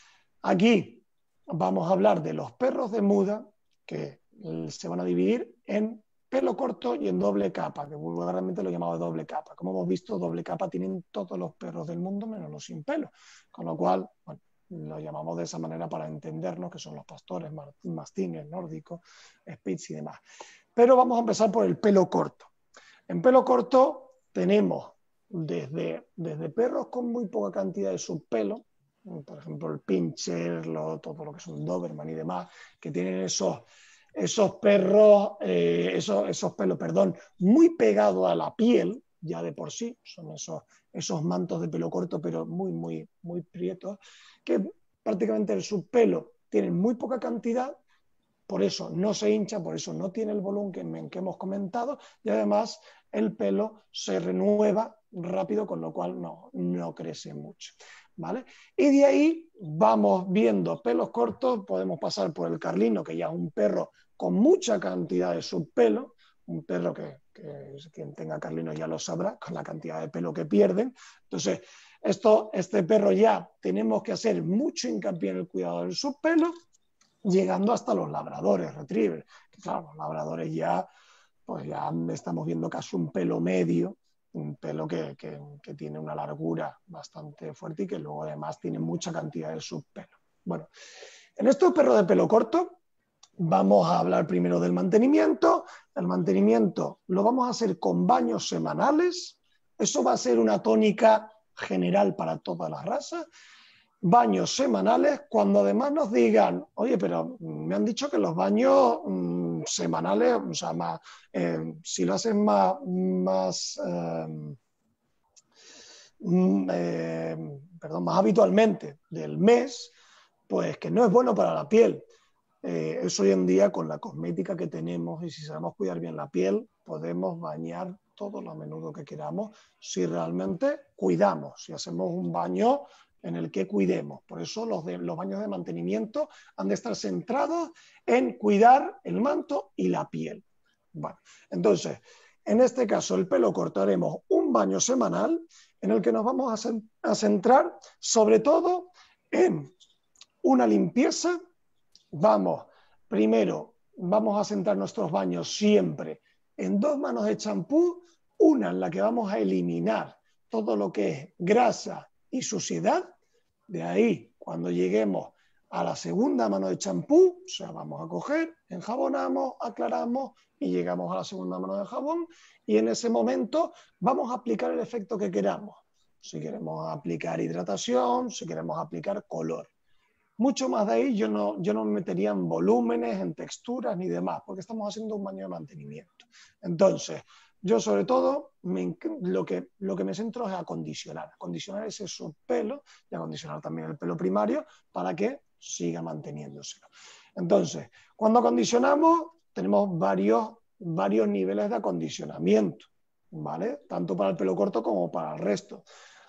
Aquí vamos a hablar de los perros de muda, que se van a dividir en pelo corto y en doble capa, que vulgarmente lo llamamos doble capa. Como hemos visto, doble capa tienen todos los perros del mundo, menos los sin pelo, con lo cual, bueno, lo llamamos de esa manera para entendernos, que son los pastores, mastines, nórdicos, spitz y demás. Pero vamos a empezar por el pelo corto. En pelo corto tenemos desde perros con muy poca cantidad de subpelo, por ejemplo el pincher, todo lo que son doberman y demás, que tienen esos perros, esos pelos, perdón, muy pegados a la piel, ya de por sí, son esos mantos de pelo corto, pero muy, muy, muy prietos, que prácticamente el subpelo tienen muy poca cantidad, por eso no se hincha, por eso no tiene el volumen que hemos comentado, y además el pelo se renueva rápido, con lo cual no crece mucho, ¿vale? Y de ahí vamos viendo pelos cortos, podemos pasar por el carlino, que ya es un perro con mucha cantidad de subpelo, un perro que quien tenga carlino ya lo sabrá, con la cantidad de pelo que pierden. Entonces, este perro ya tenemos que hacer mucho hincapié en el cuidado del subpelo, llegando hasta los labradores, retrievers. Claro, los labradores ya estamos viendo casi un pelo medio, un pelo que tiene una largura bastante fuerte y que luego además tiene mucha cantidad de subpelo. Bueno, en estos perros de pelo corto vamos a hablar primero del mantenimiento. El mantenimiento lo vamos a hacer con baños semanales. Eso va a ser una tónica general para todas las razas. Baños semanales, cuando además nos digan, oye, pero me han dicho que los baños semanales, o sea, si lo hacen más habitualmente del mes, pues que no es bueno para la piel. Eso hoy en día, con la cosmética que tenemos y si sabemos cuidar bien la piel, podemos bañar todo lo a menudo que queramos si realmente cuidamos, si hacemos un baño en el que cuidemos. Por eso los baños de mantenimiento han de estar centrados en cuidar el manto y la piel. Bueno, entonces, en este caso, el pelo corto haremos un baño semanal en el que nos vamos a centrar sobre todo en una limpieza. Primero vamos a centrar nuestros baños siempre en 2 manos de champú, una en la que vamos a eliminar todo lo que es grasa y suciedad. De ahí, cuando lleguemos a la segunda mano de champú, o sea, vamos a coger, enjabonamos, aclaramos y llegamos a la segunda mano de jabón y en ese momento vamos a aplicar el efecto que queramos. Si queremos aplicar hidratación, si queremos aplicar color. Mucho más de ahí yo no me metería en volúmenes, en texturas ni demás, porque estamos haciendo un baño de mantenimiento. Entonces, yo sobre todo lo que me centro es acondicionar ese subpelo y acondicionar también el pelo primario para que siga manteniéndoselo. Entonces, cuando acondicionamos tenemos varios niveles de acondicionamiento, ¿vale? Tanto para el pelo corto como para el resto.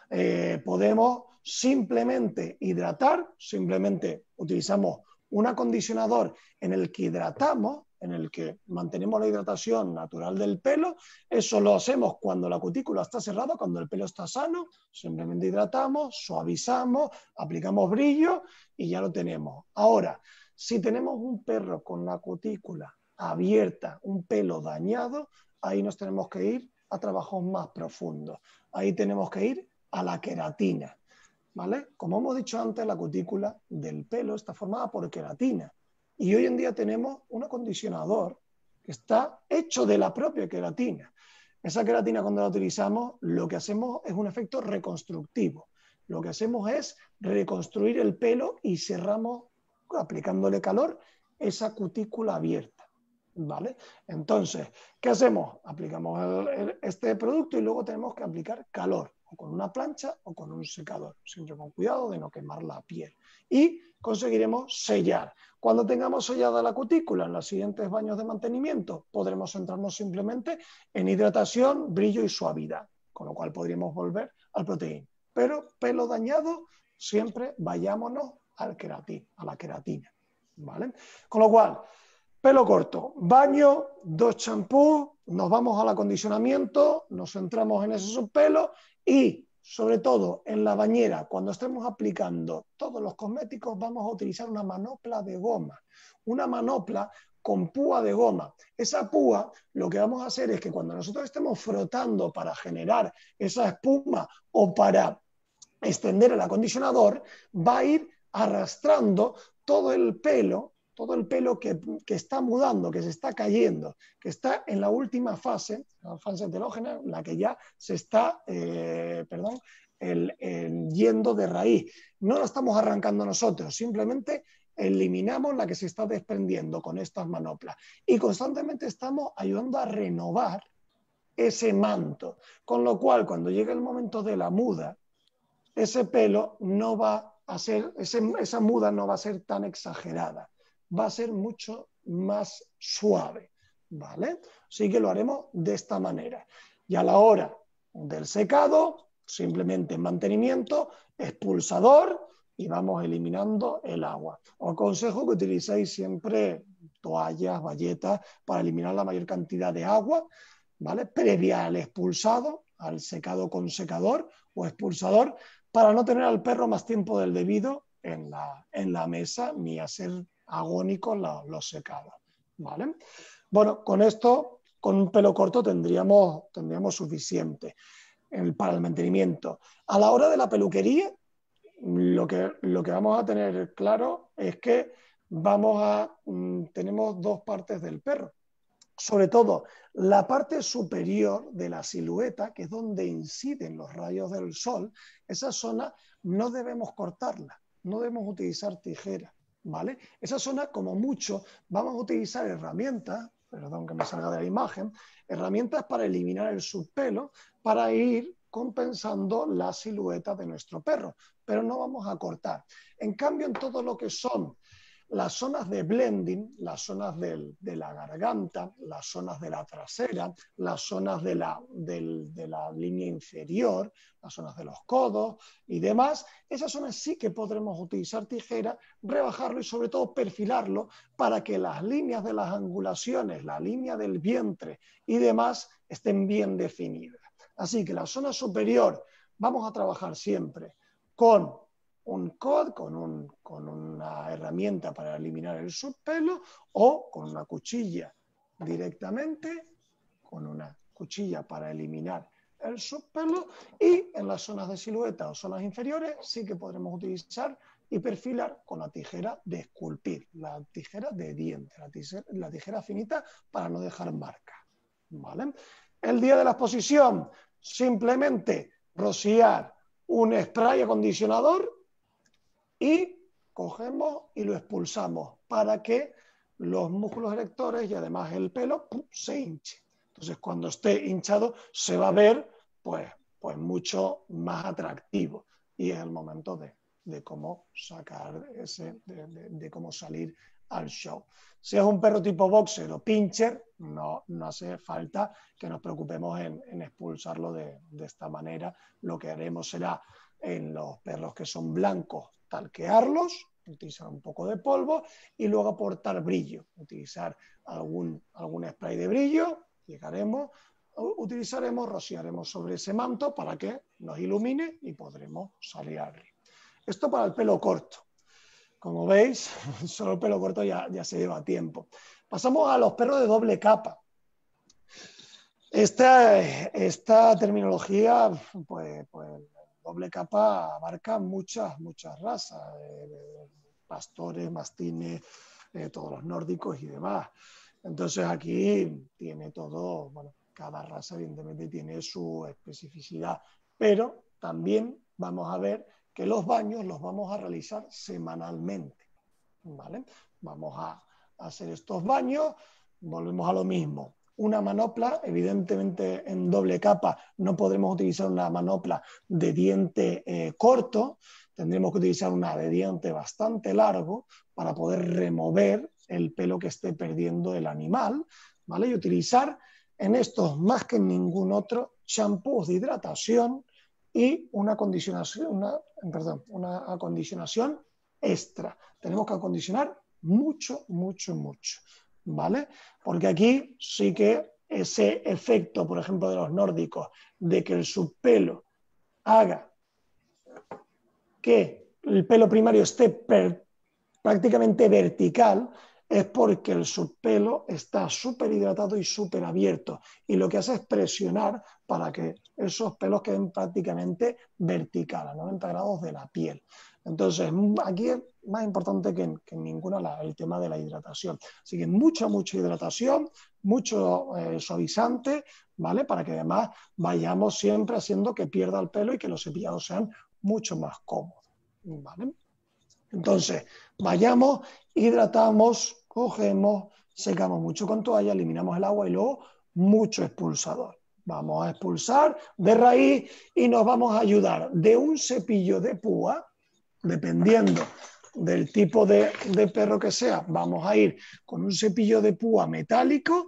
Podemos simplemente hidratar, simplemente utilizamos un acondicionador en el que hidratamos, en el que mantenemos la hidratación natural del pelo. Eso lo hacemos cuando la cutícula está cerrada, cuando el pelo está sano, simplemente hidratamos, suavizamos, aplicamos brillo y ya lo tenemos. Ahora, si tenemos un perro con la cutícula abierta, un pelo dañado, ahí nos tenemos que ir a trabajos más profundos. Ahí tenemos que ir a la queratina, ¿vale? Como hemos dicho antes, la cutícula del pelo está formada por queratina y hoy en día tenemos un acondicionador que está hecho de la propia queratina. Esa queratina, cuando la utilizamos, lo que hacemos es un efecto reconstructivo. Lo que hacemos es reconstruir el pelo y cerramos, aplicándole calor, esa cutícula abierta, ¿vale? Entonces, ¿qué hacemos? Aplicamos este producto y luego tenemos que aplicar calor, o con una plancha o con un secador, siempre con cuidado de no quemar la piel. Y conseguiremos sellar. Cuando tengamos sellada la cutícula en los siguientes baños de mantenimiento, podremos centrarnos simplemente en hidratación, brillo y suavidad, con lo cual podríamos volver al proteín. Pero pelo dañado, siempre vayámonos al queratín, a la queratina, ¿vale? Con lo cual, pelo corto, baño, 2 champús, nos vamos al acondicionamiento, nos centramos en ese subpelo y, sobre todo, en la bañera, cuando estemos aplicando todos los cosméticos, vamos a utilizar una manopla de goma. Una manopla con púa de goma. Esa púa, lo que vamos a hacer es que cuando nosotros estemos frotando para generar esa espuma o para extender el acondicionador, va a ir arrastrando todo el pelo que está mudando, que se está cayendo, que está en la última fase, la fase telógena, la que ya se está, yendo de raíz. No la estamos arrancando nosotros, simplemente eliminamos la que se está desprendiendo con estas manoplas y constantemente estamos ayudando a renovar ese manto, con lo cual cuando llegue el momento de la muda, ese pelo no va a ser, esa muda no va a ser tan exagerada, va a ser mucho más suave, ¿vale? Así que lo haremos de esta manera. Y a la hora del secado, simplemente mantenimiento, expulsador y vamos eliminando el agua. Os aconsejo que utilicéis siempre toallas, bayetas para eliminar la mayor cantidad de agua, ¿vale? Previa al expulsado, al secado con secador o expulsador, para no tener al perro más tiempo del debido en la mesa ni hacer agónicos los secados, ¿vale? Bueno, con esto, con un pelo corto tendríamos suficiente para el mantenimiento. A la hora de la peluquería, lo que vamos a tener claro es que tenemos 2 partes del perro. Sobre todo la parte superior de la silueta, que es donde inciden los rayos del sol, esa zona no debemos cortarla, no debemos utilizar tijeras, ¿vale? Esa zona, como mucho, vamos a utilizar herramientas, perdón que me salga de la imagen, herramientas para eliminar el subpelo, para ir compensando la silueta de nuestro perro, pero no vamos a cortar. En cambio, en todo lo que son las zonas de blending, las zonas de la garganta, las zonas de la trasera, las zonas de la línea inferior, las zonas de los codos y demás, esas zonas sí que podremos utilizar tijera, rebajarlo y sobre todo perfilarlo para que las líneas de las angulaciones, la línea del vientre y demás estén bien definidas. Así que la zona superior vamos a trabajar siempre con un COD, con una herramienta para eliminar el subpelo o con una cuchilla directamente, con una cuchilla para eliminar el subpelo, y en las zonas de silueta o zonas inferiores sí que podremos utilizar y perfilar con la tijera de esculpir, la tijera de diente, la tijera finita para no dejar marca, ¿vale? El día de la exposición, simplemente rociar un spray acondicionador y cogemos y lo expulsamos para que los músculos erectores y además el pelo se hinche. Entonces, cuando esté hinchado, se va a ver pues mucho más atractivo. Y es el momento de cómo sacar de cómo salir al show. Si es un perro tipo boxer o pincher, no hace falta que nos preocupemos en expulsarlo de esta manera. Lo que haremos será, en los perros que son blancos, talquearlos, utilizar un poco de polvo y luego aportar brillo, utilizar algún spray de brillo, rociaremos sobre ese manto para que nos ilumine y podremos salir arriba. Esto para el pelo corto. Como veis, solo el pelo corto ya se lleva tiempo. Pasamos a los perros de doble capa. Esta terminología, pues doble capa abarca muchas razas, pastores, mastines, todos los nórdicos y demás. Entonces aquí tiene todo, bueno, cada raza evidentemente tiene su especificidad, pero también vamos a ver que los baños los vamos a realizar semanalmente, ¿vale? Vamos a hacer estos baños, volvemos a lo mismo. Una manopla, evidentemente en doble capa no podremos utilizar una manopla de diente corto, tendremos que utilizar una de diente bastante largo para poder remover el pelo que esté perdiendo el animal, ¿vale? Y utilizar en estos, más que en ningún otro, champús de hidratación y una acondicionación extra. Tenemos que acondicionar mucho, ¿vale? Porque aquí sí que ese efecto, por ejemplo, de los nórdicos, de que el subpelo haga que el pelo primario esté prácticamente vertical, es porque el subpelo está súper hidratado y súper abierto, y lo que hace es presionar para que esos pelos queden prácticamente verticales, a 90 grados de la piel. Entonces, aquí es más importante que en ninguna el tema de la hidratación. Así que mucha hidratación, mucho suavizante, ¿vale? Para que además vayamos siempre haciendo que pierda el pelo y que los cepillados sean mucho más cómodos, ¿vale? Entonces, vayamos, hidratamos, cogemos, secamos mucho con toalla, eliminamos el agua y luego mucho expulsador. Vamos a expulsar de raíz y nos vamos a ayudar de un cepillo de púa, dependiendo del tipo de perro que sea, vamos a ir con un cepillo de púa metálico.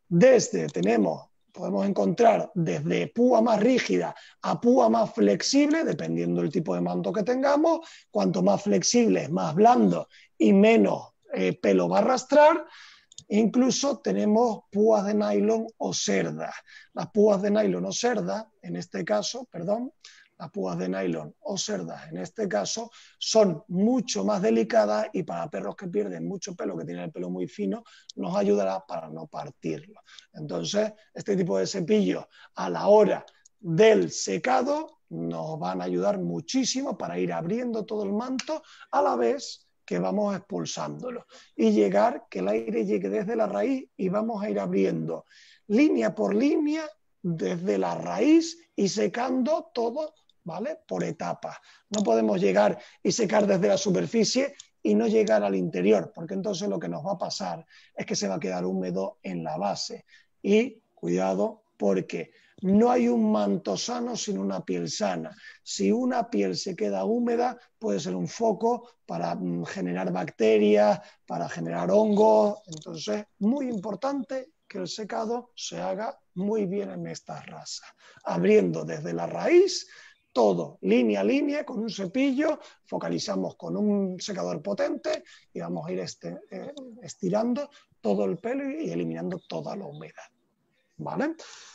Podemos encontrar desde púa más rígida a púa más flexible, dependiendo del tipo de manto que tengamos. Cuanto más flexible, más blando y menos pelo va a arrastrar. Incluso tenemos púas de nylon o cerdas. Las púas de nylon o cerdas, en este caso, las púas de nylon o cerdas en este caso son mucho más delicadas y para perros que pierden mucho pelo, que tienen el pelo muy fino, nos ayudará para no partirlo. Entonces, este tipo de cepillos a la hora del secado nos van a ayudar muchísimo para ir abriendo todo el manto a la vez que vamos expulsándolo y que el aire llegue desde la raíz, y vamos a ir abriendo línea por línea desde la raíz y secando todo, ¿vale? Por etapas. No podemos llegar y secar desde la superficie y no llegar al interior, porque entonces lo que nos va a pasar es que se va a quedar húmedo en la base. Y cuidado, porque no hay un manto sano sin una piel sana. Si una piel se queda húmeda, puede ser un foco para generar bacterias, para generar hongos. Entonces, muy importante que el secado se haga muy bien en esta raza, abriendo desde la raíz todo, línea a línea, con un cepillo, focalizamos con un secador potente y vamos a ir estirando todo el pelo y eliminando toda la humedad, ¿vale?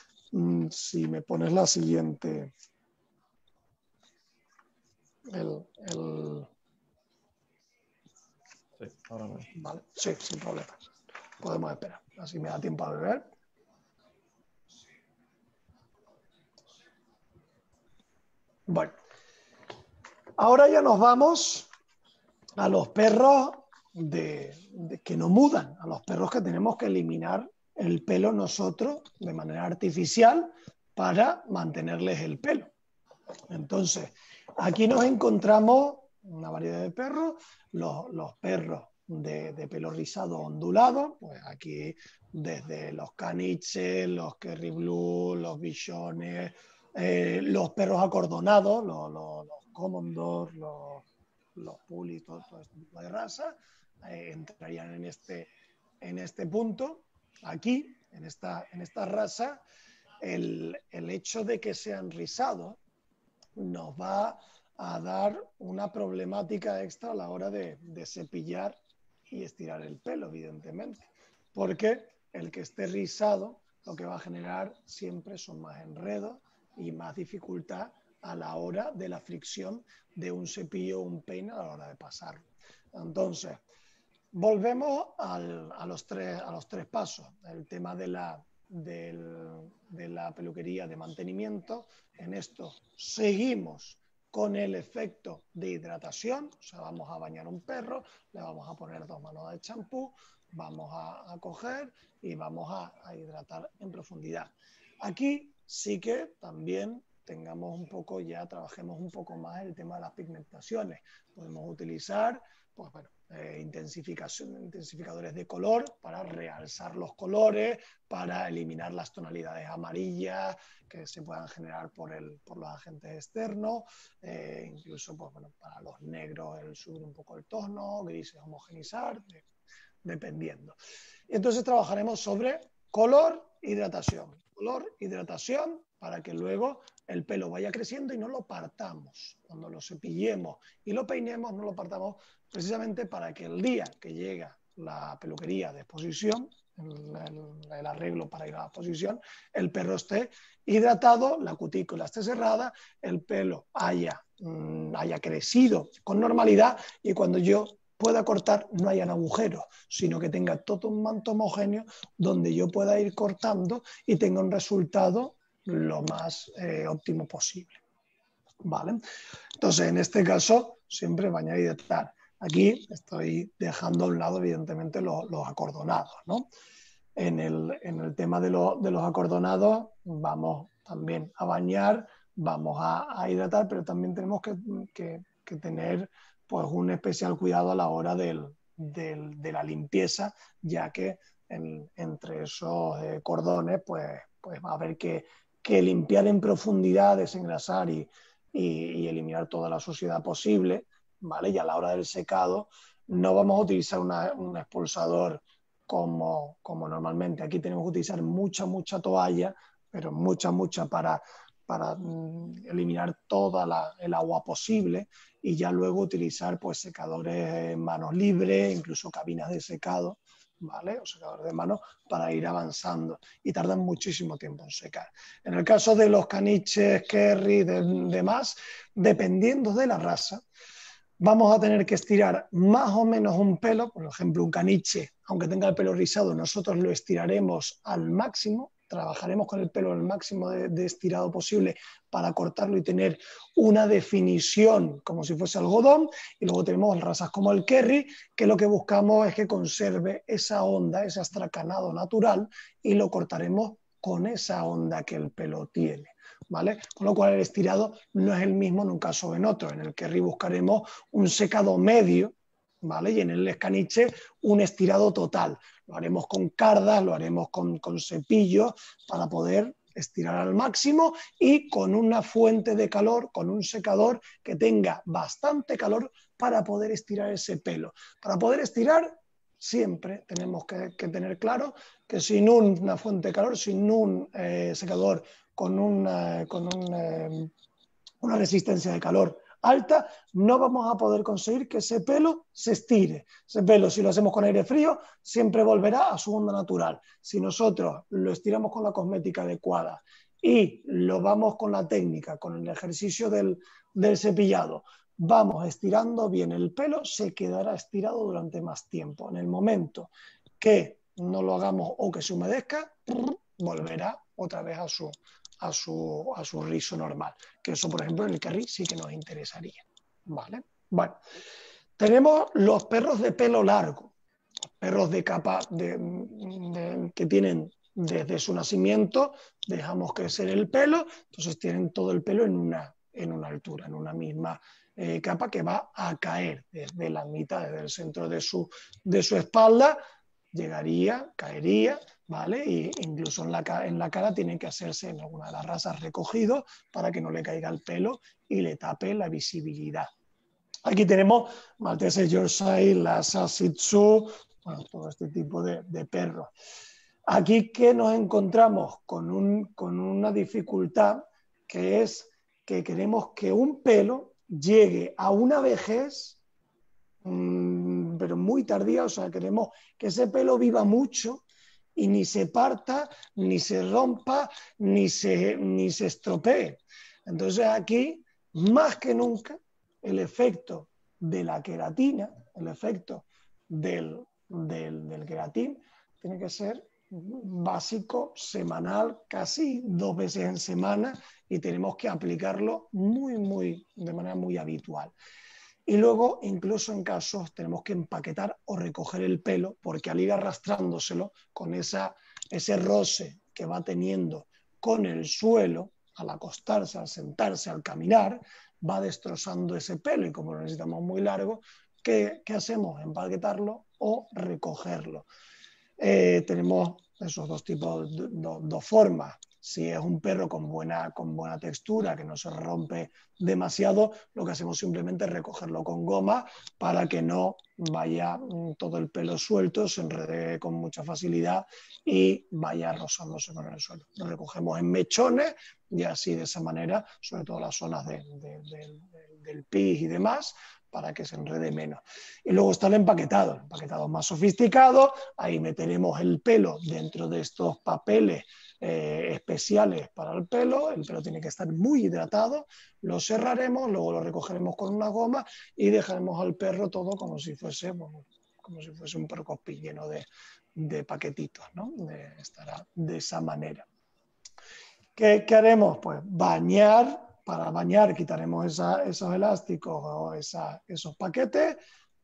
Si me pones la siguiente, Sí, ahora no. Vale, sí, sin problema. Podemos esperar, así me da tiempo a beber. Bueno, ahora ya nos vamos a los perros que no mudan, a los perros que tenemos que eliminar el pelo nosotros de manera artificial para mantenerles el pelo. Entonces, aquí nos encontramos una variedad de perros, los perros de pelo rizado ondulado, pues aquí desde los caniches, los Kerry Blue, los bichones, los perros acordonados, los Commodore, los Pulis, todo este tipo de raza, entrarían en este punto. Aquí, en esta raza, el hecho de que sean rizados nos va a dar una problemática extra a la hora de cepillar y estirar el pelo, evidentemente, porque el que esté rizado lo que va a generar siempre son más enredos y más dificultad a la hora de la fricción de un cepillo o un peine a la hora de pasarlo. Entonces, volvemos a los tres pasos. El tema de la peluquería de mantenimiento. En esto seguimos con el efecto de hidratación, o sea, vamos a bañar un perro, le vamos a poner 2 manos de champú, vamos a coger y vamos a hidratar en profundidad. Aquí sí que también trabajemos un poco más el tema de las pigmentaciones. Podemos utilizar, pues bueno, intensificadores de color para realzar los colores, para eliminar las tonalidades amarillas que se puedan generar por los agentes externos, incluso pues, bueno, para los negros el subir un poco el tono, grises homogenizar, dependiendo. Entonces trabajaremos sobre color, hidratación para que luego el pelo vaya creciendo y no lo partamos. Cuando lo cepillemos y lo peinemos, no lo partamos, precisamente para que el día que llega la peluquería de exposición, el arreglo para ir a la exposición, el perro esté hidratado, la cutícula esté cerrada, el pelo haya crecido con normalidad y cuando yo pueda cortar no hayan agujeros, sino que tenga todo un manto homogéneo donde yo pueda ir cortando y tenga un resultado lo más óptimo posible. ¿Vale? Entonces, en este caso, siempre bañar y hidratar. Aquí estoy dejando a un lado, evidentemente, los acordonados, ¿no? En el tema de los acordonados, vamos también a bañar, vamos a hidratar, pero también tenemos que tener pues, un especial cuidado a la hora de la limpieza, ya que entre esos cordones pues va a haber que limpiar en profundidad, desengrasar y eliminar toda la suciedad posible, ¿vale? Y a la hora del secado no vamos a utilizar un expulsador como normalmente. Aquí tenemos que utilizar mucha toalla, pero mucha para eliminar toda el agua posible y ya luego utilizar pues secadores en manos libres, incluso cabinas de secado, ¿vale? O secadores de mano para ir avanzando y tardan muchísimo tiempo en secar. En el caso de los caniches, Kerry y demás, dependiendo de la raza, vamos a tener que estirar más o menos un pelo. Por ejemplo, un caniche, aunque tenga el pelo rizado, nosotros lo estiraremos al máximo, trabajaremos con el pelo al máximo de estirado posible para cortarlo y tener una definición como si fuese algodón. Y luego tenemos razas como el Kerry, que lo que buscamos es que conserve esa onda, ese astracanado natural, y lo cortaremos con esa onda que el pelo tiene, ¿vale? Con lo cual el estirado no es el mismo en un caso o en otro. En el Kerry buscaremos un secado medio, ¿vale? Y en el caniche un estirado total. Lo haremos con cardas, lo haremos con cepillos para poder estirar al máximo y con una fuente de calor, con un secador que tenga bastante calor para poder estirar ese pelo. Para poder estirar siempre tenemos que tener claro que sin una fuente de calor, sin un secador con una resistencia de calor alta, no vamos a poder conseguir que ese pelo se estire. Ese pelo, si lo hacemos con aire frío, siempre volverá a su onda natural. Si nosotros lo estiramos con la cosmética adecuada y lo vamos con la técnica, con el ejercicio del cepillado, vamos estirando bien el pelo, se quedará estirado durante más tiempo. En el momento que no lo hagamos o que se humedezca, volverá otra vez a su rizo normal. Que eso, por ejemplo, en el Kerry sí que nos interesaría. ¿Vale? Bueno, Tenemos los perros de pelo largo, perros de capa que tienen desde su nacimiento, dejamos crecer el pelo, entonces tienen todo el pelo en una altura, en una misma capa que va a caer desde la mitad, desde el centro de su espalda, llegaría, caería, ¿vale? Y incluso en la cara tienen que hacerse en alguna de las razas recogidos para que no le caiga el pelo y le tape la visibilidad. Aquí tenemos Maltese Yorkshire, Lhasa, Shih Tzu, bueno, todo este tipo de perros. Aquí que nos encontramos con una dificultad, que es que queremos que un pelo llegue a una vejez, pero muy tardía, o sea, queremos que ese pelo viva mucho y ni se parta, ni se rompa, ni se estropee. Entonces aquí, más que nunca, el efecto de la queratina, el efecto del queratín, tiene que ser básico, semanal, casi 2 veces en semana, y tenemos que aplicarlo de manera muy habitual. Y luego, incluso en casos, tenemos que empaquetar o recoger el pelo, porque al ir arrastrándoselo con ese roce que va teniendo con el suelo, al acostarse, al sentarse, al caminar, va destrozando ese pelo, y como lo necesitamos muy largo, ¿qué hacemos? Empaquetarlo o recogerlo. Tenemos esos dos tipos, dos formas. Si es un perro con buena textura, que no se rompe demasiado, lo que hacemos simplemente es recogerlo con goma para que no vaya todo el pelo suelto, se enrede con mucha facilidad y vaya rozándose con el suelo. Lo recogemos en mechones y así de esa manera, sobre todo las zonas del pis y demás, para que se enrede menos. Y luego está el empaquetado más sofisticado. Ahí meteremos el pelo dentro de estos papeles especiales para el pelo tiene que estar muy hidratado, lo cerraremos, luego lo recogeremos con una goma y dejaremos al perro todo como si fuese un percospín lleno de paquetitos, ¿no? Estará de esa manera. ¿Qué haremos? Pues bañar. Para bañar quitaremos esos elásticos o esos paquetes,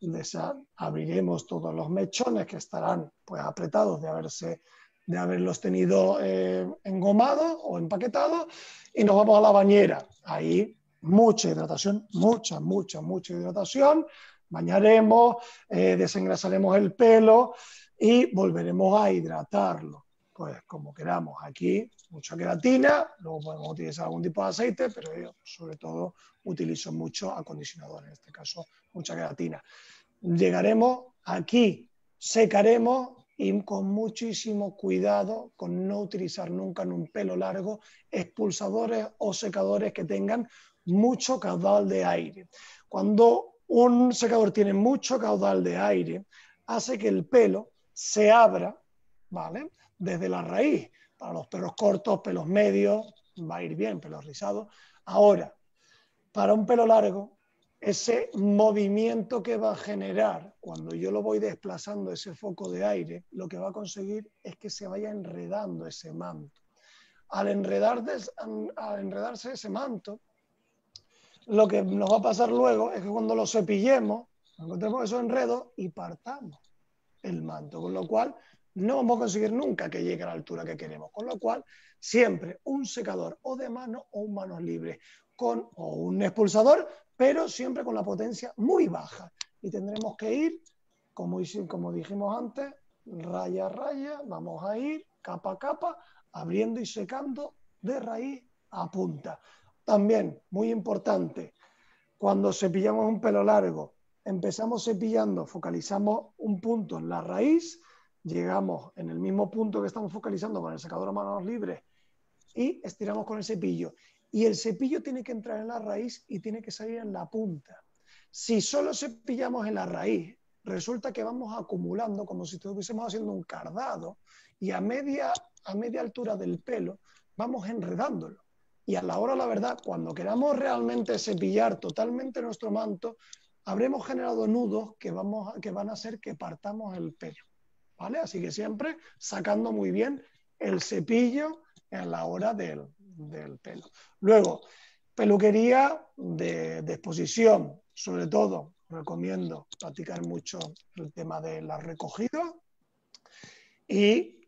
abriremos todos los mechones que estarán pues apretados de haberlos tenido engomados o empaquetados, y nos vamos a la bañera. Ahí mucha hidratación, mucha hidratación. Bañaremos, desengrasaremos el pelo y volveremos a hidratarlo. Pues como queramos. Aquí mucha queratina, luego podemos utilizar algún tipo de aceite, pero yo sobre todo utilizo mucho acondicionador, en este caso mucha queratina. Llegaremos aquí, secaremos y con muchísimo cuidado con no utilizar nunca en un pelo largo expulsadores o secadores que tengan mucho caudal de aire. Cuando un secador tiene mucho caudal de aire, hace que el pelo se abra, ¿vale?, desde la raíz. Para los pelos cortos, pelos medios, va a ir bien, pelos rizados. Ahora, para un pelo largo, ese movimiento que va a generar cuando yo lo voy desplazando, ese foco de aire, lo que va a conseguir es que se vaya enredando ese manto. Al enredarse ese manto, lo que nos va a pasar luego es que cuando lo cepillemos, encontremos esos enredos y partamos el manto, con lo cual no vamos a conseguir nunca que llegue a la altura que queremos, con lo cual siempre un secador o de mano o un manos libres o un expulsador, pero siempre con la potencia muy baja, y tendremos que ir, como dijimos antes, raya a raya, vamos a ir capa a capa, abriendo y secando de raíz a punta. También, muy importante, cuando cepillamos un pelo largo, empezamos cepillando, focalizamos un punto en la raíz, llegamos en el mismo punto que estamos focalizando con el secador a manos libres y estiramos con el cepillo. Y el cepillo tiene que entrar en la raíz y tiene que salir en la punta. Si solo cepillamos en la raíz, resulta que vamos acumulando como si estuviésemos haciendo un cardado, y a media altura del pelo vamos enredándolo. Y a la hora, la verdad, cuando queramos realmente cepillar totalmente nuestro manto, habremos generado nudos que van a hacer que partamos el pelo, ¿vale? Así que siempre sacando muy bien el cepillo a la hora del pelo. Luego, Peluquería de exposición, sobre todo, recomiendo practicar mucho el tema de la recogida y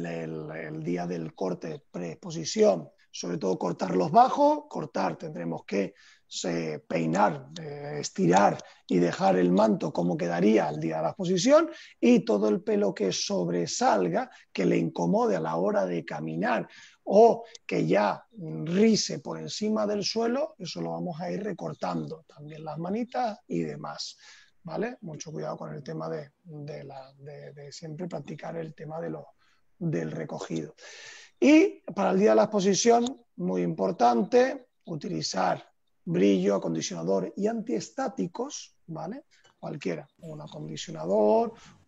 el día del corte preexposición, sobre todo cortar los bajos, tendremos que peinar, estirar y dejar el manto como quedaría el día de la exposición, y todo el pelo que sobresalga, que le incomode a la hora de caminar o que ya rise por encima del suelo, eso lo vamos a ir recortando, también las manitas y demás. ¿Vale? Mucho cuidado con el tema de siempre practicar el tema del recogido. Y para el día de la exposición, muy importante, utilizar brillo, acondicionador y antiestáticos, ¿vale? Cualquiera, un acondicionador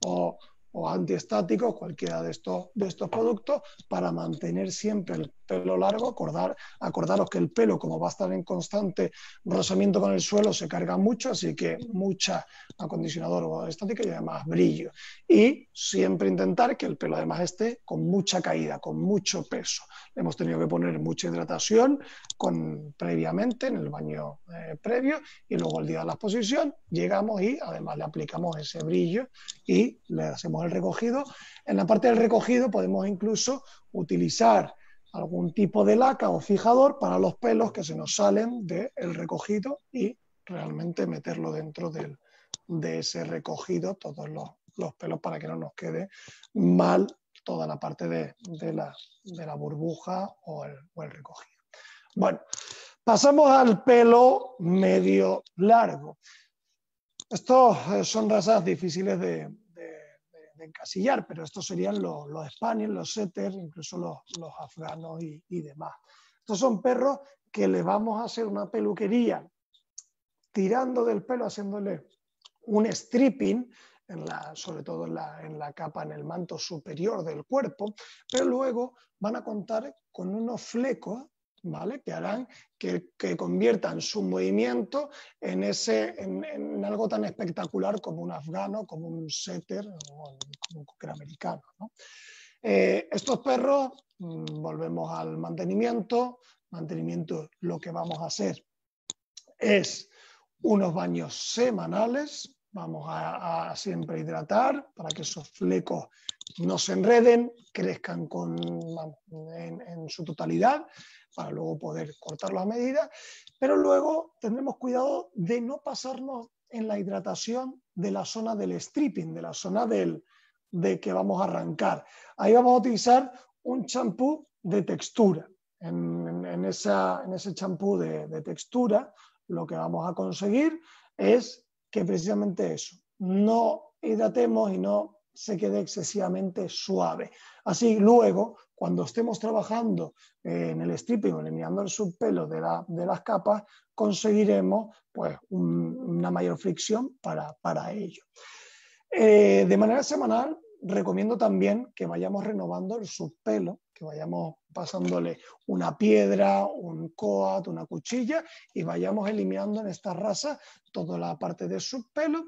o antiestáticos, cualquiera de estos productos, para mantener siempre el pelo largo. Acordaros que el pelo, como va a estar en constante rozamiento con el suelo, se carga mucho, así que mucha acondicionador o estática y además brillo. Y siempre intentar que el pelo además esté con mucha caída, con mucho peso. Le hemos tenido que poner mucha hidratación previamente en el baño previo, y luego el día de la exposición llegamos y además le aplicamos ese brillo y le hacemos el recogido. En la parte del recogido podemos incluso utilizar algún tipo de laca o fijador para los pelos que se nos salen del recogido y realmente meterlo dentro de ese recogido, todos los pelos, para que no nos quede mal toda la parte de la burbuja o el recogido. Bueno, pasamos al pelo medio largo. Estos son razas difíciles de encasillar, pero estos serían los spaniels, los setters, incluso los afganos y demás. Estos son perros que le vamos a hacer una peluquería tirando del pelo, haciéndole un stripping, sobre todo en la capa, en el manto superior del cuerpo, pero luego van a contar con unos flecos, ¿vale? Que harán que conviertan su movimiento en algo tan espectacular como un afgano, como un setter o como un cocker americano, ¿no? Estos perros, volvemos al mantenimiento. Lo que vamos a hacer es unos baños semanales. Vamos a siempre hidratar para que esos flecos no se enreden, crezcan en su totalidad, para luego poder cortarlos a medida. Pero luego tendremos cuidado de no pasarnos en la hidratación de la zona del stripping, de la zona de que vamos a arrancar. Ahí vamos a utilizar un champú de textura. En ese champú de textura, lo que vamos a conseguir es que precisamente eso, no hidratemos y no se quede excesivamente suave. Así luego, cuando estemos trabajando en el stripping o eliminando el subpelo de las capas, conseguiremos pues, una mayor fricción para ello. De manera semanal, recomiendo también que vayamos renovando el subpelo, que vayamos pasándole una piedra, un coat, una cuchilla, y vayamos eliminando en esta raza toda la parte de subpelo,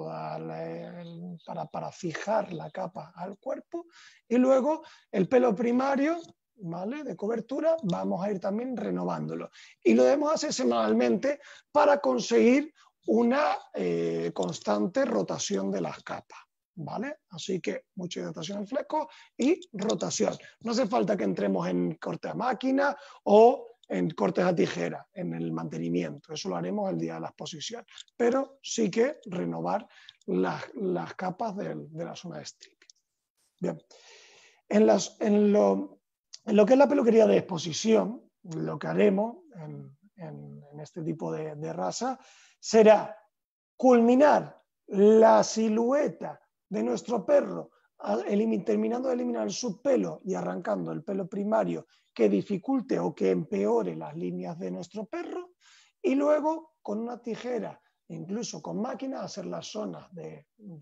para fijar la capa al cuerpo, y luego el pelo primario, ¿vale? De cobertura, vamos a ir también renovándolo. Y lo debemos hacer semanalmente para conseguir una constante rotación de las capas. ¿Vale? Así que mucha hidratación en fleco y rotación. No hace falta que entremos en corte a máquina o en cortes a tijera en el mantenimiento. Eso lo haremos el día de la exposición. Pero sí que renovar las capas de la zona de stripping. Bien. En lo que es la peluquería de exposición, lo que haremos en este tipo de raza será culminar la silueta de nuestro perro, terminando de eliminar el subpelo y arrancando el pelo primario que dificulte o que empeore las líneas de nuestro perro, y luego con una tijera, incluso con máquina, hacer las zonas de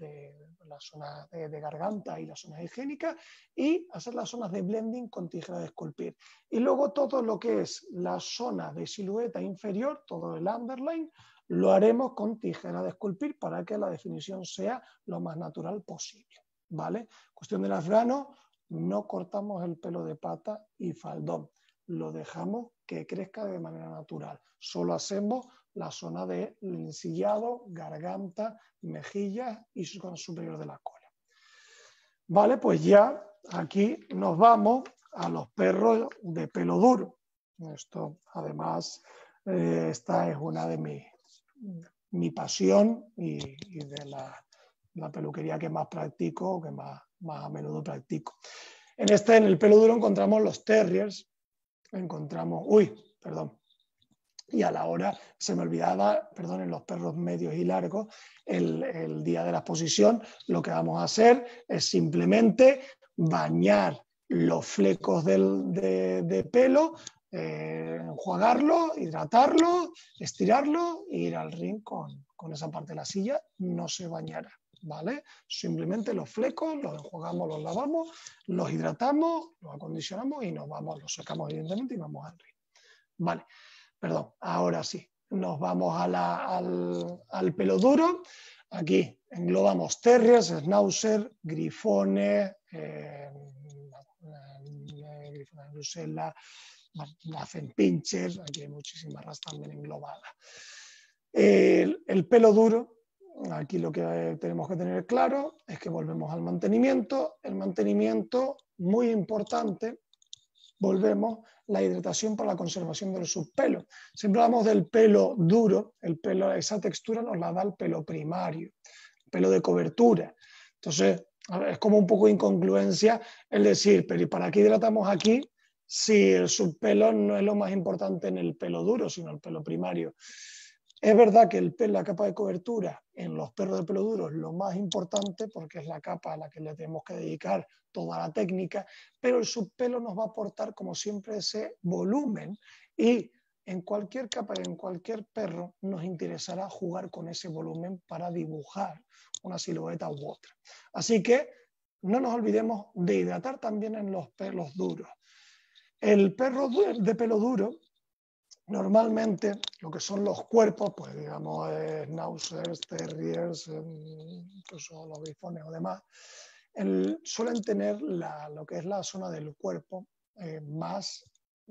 garganta y las zonas higiénicas, y hacer las zonas de blending con tijera de esculpir. Y luego todo lo que es la zona de silueta inferior, todo el underline, lo haremos con tijera de esculpir para que la definición sea lo más natural posible, ¿vale? Cuestión del afgano, no cortamos el pelo de pata y faldón, lo dejamos que crezca de manera natural. Solo hacemos la zona del ensillado, garganta, mejillas y zona superior de la cola. Vale, pues ya aquí nos vamos a los perros de pelo duro. Esto, además, esta es una de mi pasión y de la peluquería que más practico, que más a menudo practico. En el pelo duro encontramos los terriers, y a la hora, se me olvidaba, en los perros medios y largos, el día de la exposición, lo que vamos a hacer es simplemente bañar los flecos de pelo, enjuagarlo, hidratarlo, estirarlo e ir al ring con esa parte de la silla. No se bañará, ¿vale? Simplemente los flecos los enjuagamos, los lavamos, los hidratamos, los acondicionamos y nos vamos, los sacamos evidentemente y vamos al ring. Vale, perdón, ahora sí, nos vamos al pelo duro. Aquí englobamos terriers, schnauzer, grifones, grifones de Bruselas, hacen pinchers, aquí hay muchísimas razas también englobadas. El pelo duro, aquí lo que tenemos que tener claro es que volvemos al mantenimiento. El mantenimiento, muy importante, volvemos la hidratación para la conservación del subpelo. Siempre hablamos del pelo duro, esa textura nos la da el pelo primario, el pelo de cobertura. Entonces, es como un poco de incongruencia el decir, pero ¿y para qué hidratamos aquí si el subpelo no es lo más importante en el pelo duro, sino el pelo primario? Es verdad que la capa de cobertura en los perros de pelo duro es lo más importante porque es la capa a la que le tenemos que dedicar toda la técnica, pero el subpelo nos va a aportar, como siempre, ese volumen y en cualquier capa y en cualquier perro nos interesará jugar con ese volumen para dibujar una silueta u otra. Así que no nos olvidemos de hidratar también en los pelos duros. El perro de pelo duro, normalmente lo que son los cuerpos, pues digamos schnauzers, terriers, incluso los grifones o demás, suelen tener lo que es la zona del cuerpo más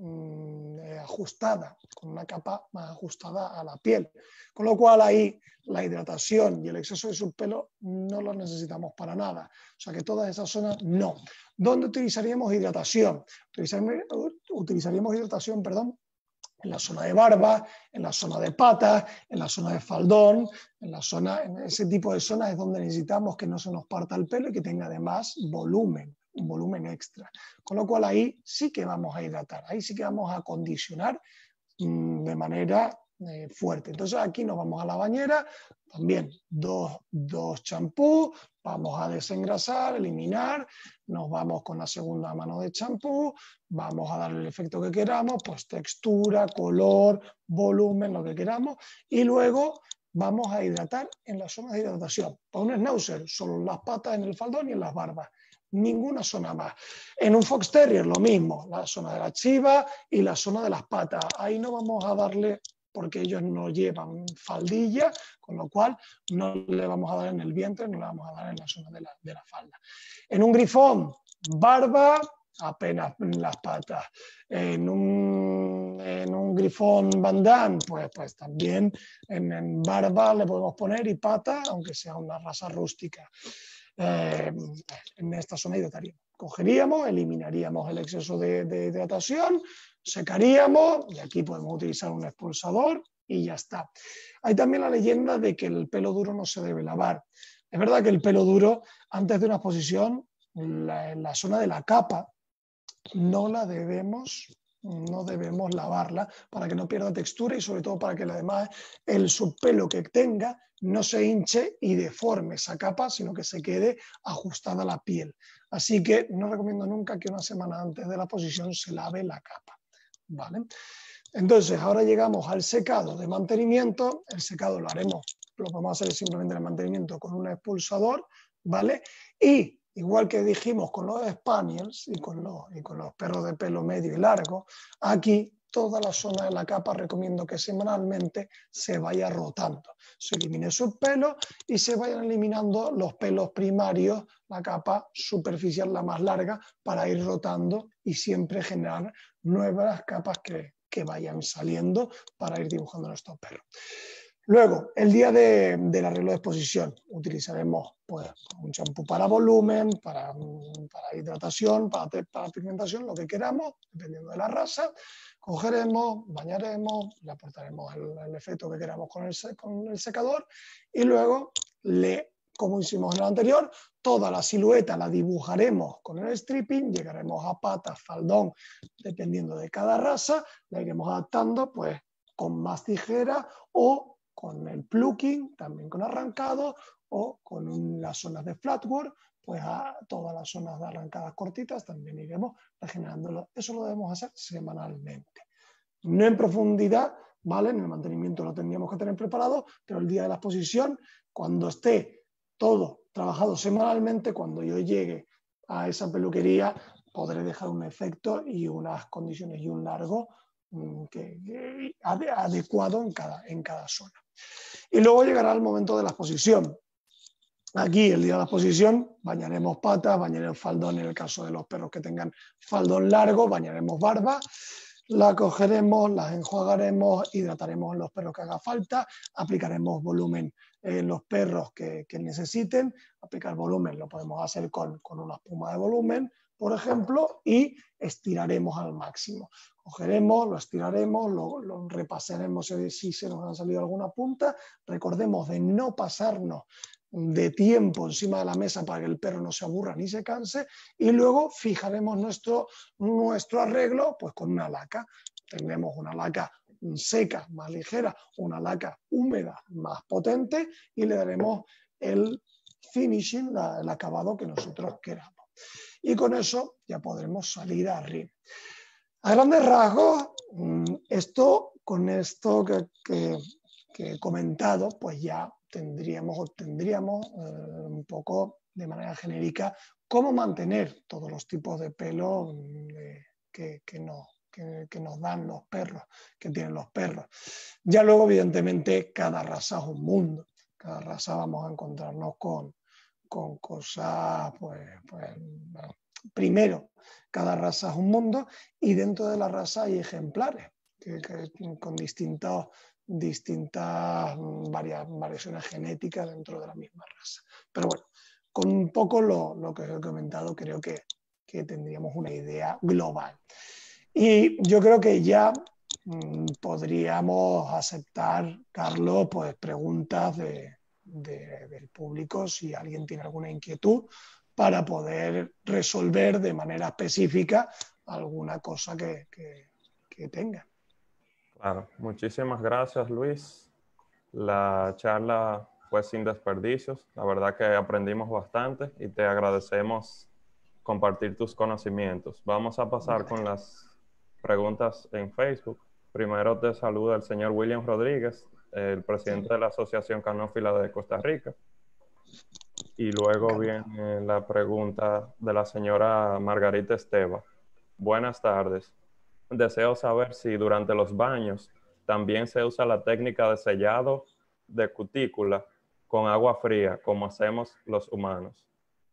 ajustada, con una capa más ajustada a la piel. Con lo cual ahí la hidratación y el exceso de subpelo no lo necesitamos para nada. O sea que todas esas zonas no. ¿Dónde utilizaríamos hidratación? Utilizaríamos hidratación, en la zona de barba, en la zona de patas, en la zona de faldón, en ese tipo de zonas es donde necesitamos que no se nos parta el pelo y que tenga además volumen, un volumen extra. Con lo cual ahí sí que vamos a hidratar, ahí sí que vamos a acondicionar de manera fuerte. Entonces aquí nos vamos a la bañera, también dos champús, vamos a desengrasar, eliminar, nos vamos con la segunda mano de champú, vamos a darle el efecto que queramos, pues textura, color, volumen, lo que queramos, y luego vamos a hidratar en las zonas de hidratación. Para un schnauzer, solo en las patas, en el faldón y en las barbas. Ninguna zona más. En un fox terrier lo mismo, la zona de la chiva y la zona de las patas. Ahí no vamos a darle, porque ellos no llevan faldilla, con lo cual no le vamos a dar en el vientre, no le vamos a dar en la zona de la falda. En un grifón, barba, apenas en las patas. En un grifón bandán, pues también en barba le podemos poner y pata, aunque sea una raza rústica. En esta zona hidrataríamos. Cogeríamos, eliminaríamos el exceso de hidratación, secaríamos y aquí podemos utilizar un expulsador y ya está. Hay también la leyenda de que el pelo duro no se debe lavar. Es verdad que el pelo duro, antes de una exposición, en la zona de la capa, no debemos lavarla para que no pierda textura y sobre todo para que además el subpelo que tenga no se hinche y deforme esa capa, sino que se quede ajustada a la piel. Así que no recomiendo nunca que una semana antes de la exposición se lave la capa, ¿vale? Entonces, ahora llegamos al secado de mantenimiento. El secado lo podemos hacer simplemente en el mantenimiento con un expulsador, ¿vale? Y igual que dijimos con los spaniels y con los perros de pelo medio y largo, aquí toda la zona de la capa recomiendo que semanalmente se vaya rotando. Se elimine sus pelos y se vayan eliminando los pelos primarios, la capa superficial, la más larga, para ir rotando y siempre generar nuevas capas que que vayan saliendo para ir dibujando nuestros perros. Luego, el día del arreglo de exposición, utilizaremos pues, un champú para volumen, para hidratación, para pigmentación, lo que queramos, dependiendo de la raza. Cogeremos, bañaremos, le aportaremos el efecto que queramos con el secador y luego, como hicimos en el anterior, toda la silueta la dibujaremos con el stripping, llegaremos a patas, faldón, dependiendo de cada raza, la iremos adaptando pues, con más tijera o con el plucking, también con arrancado, o con las zonas de flatwork, pues a todas las zonas de arrancadas cortitas también iremos regenerándolo. Eso lo debemos hacer semanalmente. No en profundidad, ¿vale? En el mantenimiento lo tendríamos que tener preparado, pero el día de la exposición, cuando esté todo trabajado semanalmente, cuando yo llegue a esa peluquería, podré dejar un efecto y unas condiciones y un largo adecuado en cada zona. Y luego llegará el momento de la exposición. Aquí, el día de la exposición, bañaremos patas, bañaremos faldón en el caso de los perros que tengan faldón largo, bañaremos barba, la cogeremos, las enjuagaremos, hidrataremos en los perros que haga falta, aplicaremos volumen en los perros que necesiten. Aplicar volumen lo podemos hacer con una espuma de volumen, por ejemplo, y estiraremos al máximo. Cogeremos, lo estiraremos, lo repasaremos si se nos ha salido alguna punta. Recordemos de no pasarnos de tiempo encima de la mesa para que el perro no se aburra ni se canse, y luego fijaremos nuestro arreglo pues con una laca. Tendremos una laca seca más ligera, una laca húmeda más potente y le daremos el finishing, el acabado que nosotros queramos. Y con eso ya podremos salir a ring. A grandes rasgos, con esto que he comentado, pues ya tendríamos un poco de manera genérica cómo mantener todos los tipos de pelo que nos dan los perros, que tienen los perros. Ya luego, evidentemente, cada raza es un mundo. Cada raza vamos a encontrarnos con cosas, bueno, primero, cada raza es un mundo y dentro de la raza hay ejemplares con distintas variaciones genéticas dentro de la misma raza. Pero bueno, con un poco lo que os he comentado, creo que tendríamos una idea global. Y yo creo que ya podríamos aceptar, Carlos, pues preguntas del público si alguien tiene alguna inquietud para poder resolver de manera específica alguna cosa que tenga. Claro, muchísimas gracias, Luis. La charla fue sin desperdicios. La verdad que aprendimos bastante y te agradecemos compartir tus conocimientos. Vamos a pasar con las preguntas en Facebook. Primero te saluda el señor William Rodríguez, el presidente de la Asociación Canófila de Costa Rica. Y luego viene la pregunta de la señora Margarita Esteva. Buenas tardes. Deseo saber si durante los baños también se usa la técnica de sellado de cutícula con agua fría, como hacemos los humanos.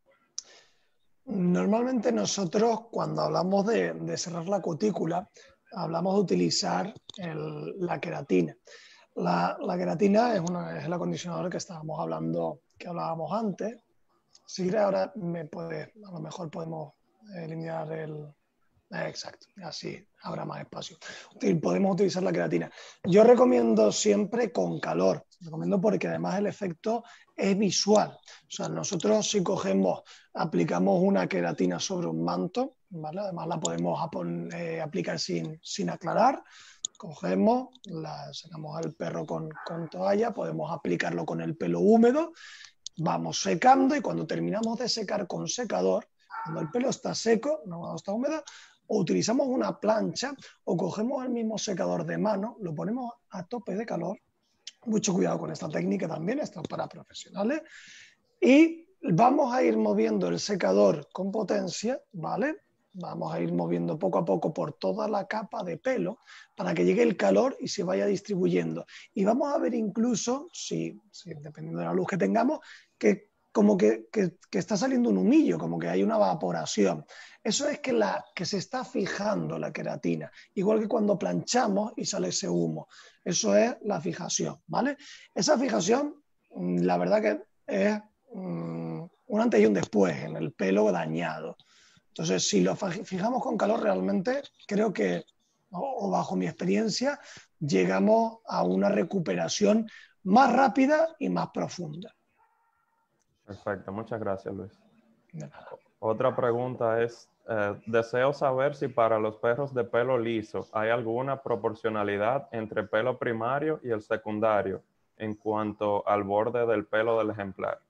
Normalmente nosotros, cuando hablamos de cerrar la cutícula, hablamos de utilizar la queratina. La queratina es el acondicionador que hablábamos antes. Si ahora a lo mejor podemos eliminar exacto, así habrá más espacio. Podemos utilizar la queratina. Yo recomiendo siempre con calor. Recomiendo porque además el efecto es visual. O sea, nosotros si aplicamos una queratina sobre un manto, ¿vale? Además la podemos aplicar sin aclarar. Cogemos, sacamos al perro con toalla, podemos aplicarlo con el pelo húmedo, vamos secando y cuando terminamos de secar con secador, cuando el pelo está seco, no está húmedo, o utilizamos una plancha o cogemos el mismo secador de mano, lo ponemos a tope de calor. Mucho cuidado con esta técnica también, esto es para profesionales. Y vamos a ir moviendo el secador con potencia, ¿vale? Vamos a ir moviendo poco a poco por toda la capa de pelo para que llegue el calor y se vaya distribuyendo. Y vamos a ver incluso, dependiendo de la luz que tengamos, que como que está saliendo un humillo, como que hay una evaporación. Eso es que se está fijando la queratina, igual que cuando planchamos y sale ese humo. Eso es la fijación, ¿vale? Esa fijación, la verdad que es un antes y un después en el pelo dañado. Entonces, si lo fijamos con calor, realmente creo que, o bajo mi experiencia, llegamos a una recuperación más rápida y más profunda. Perfecto, muchas gracias, Luis. De nada. Otra pregunta es, deseo saber si para los perros de pelo liso hay alguna proporcionalidad entre pelo primario y el secundario en cuanto al borde del pelo del ejemplar.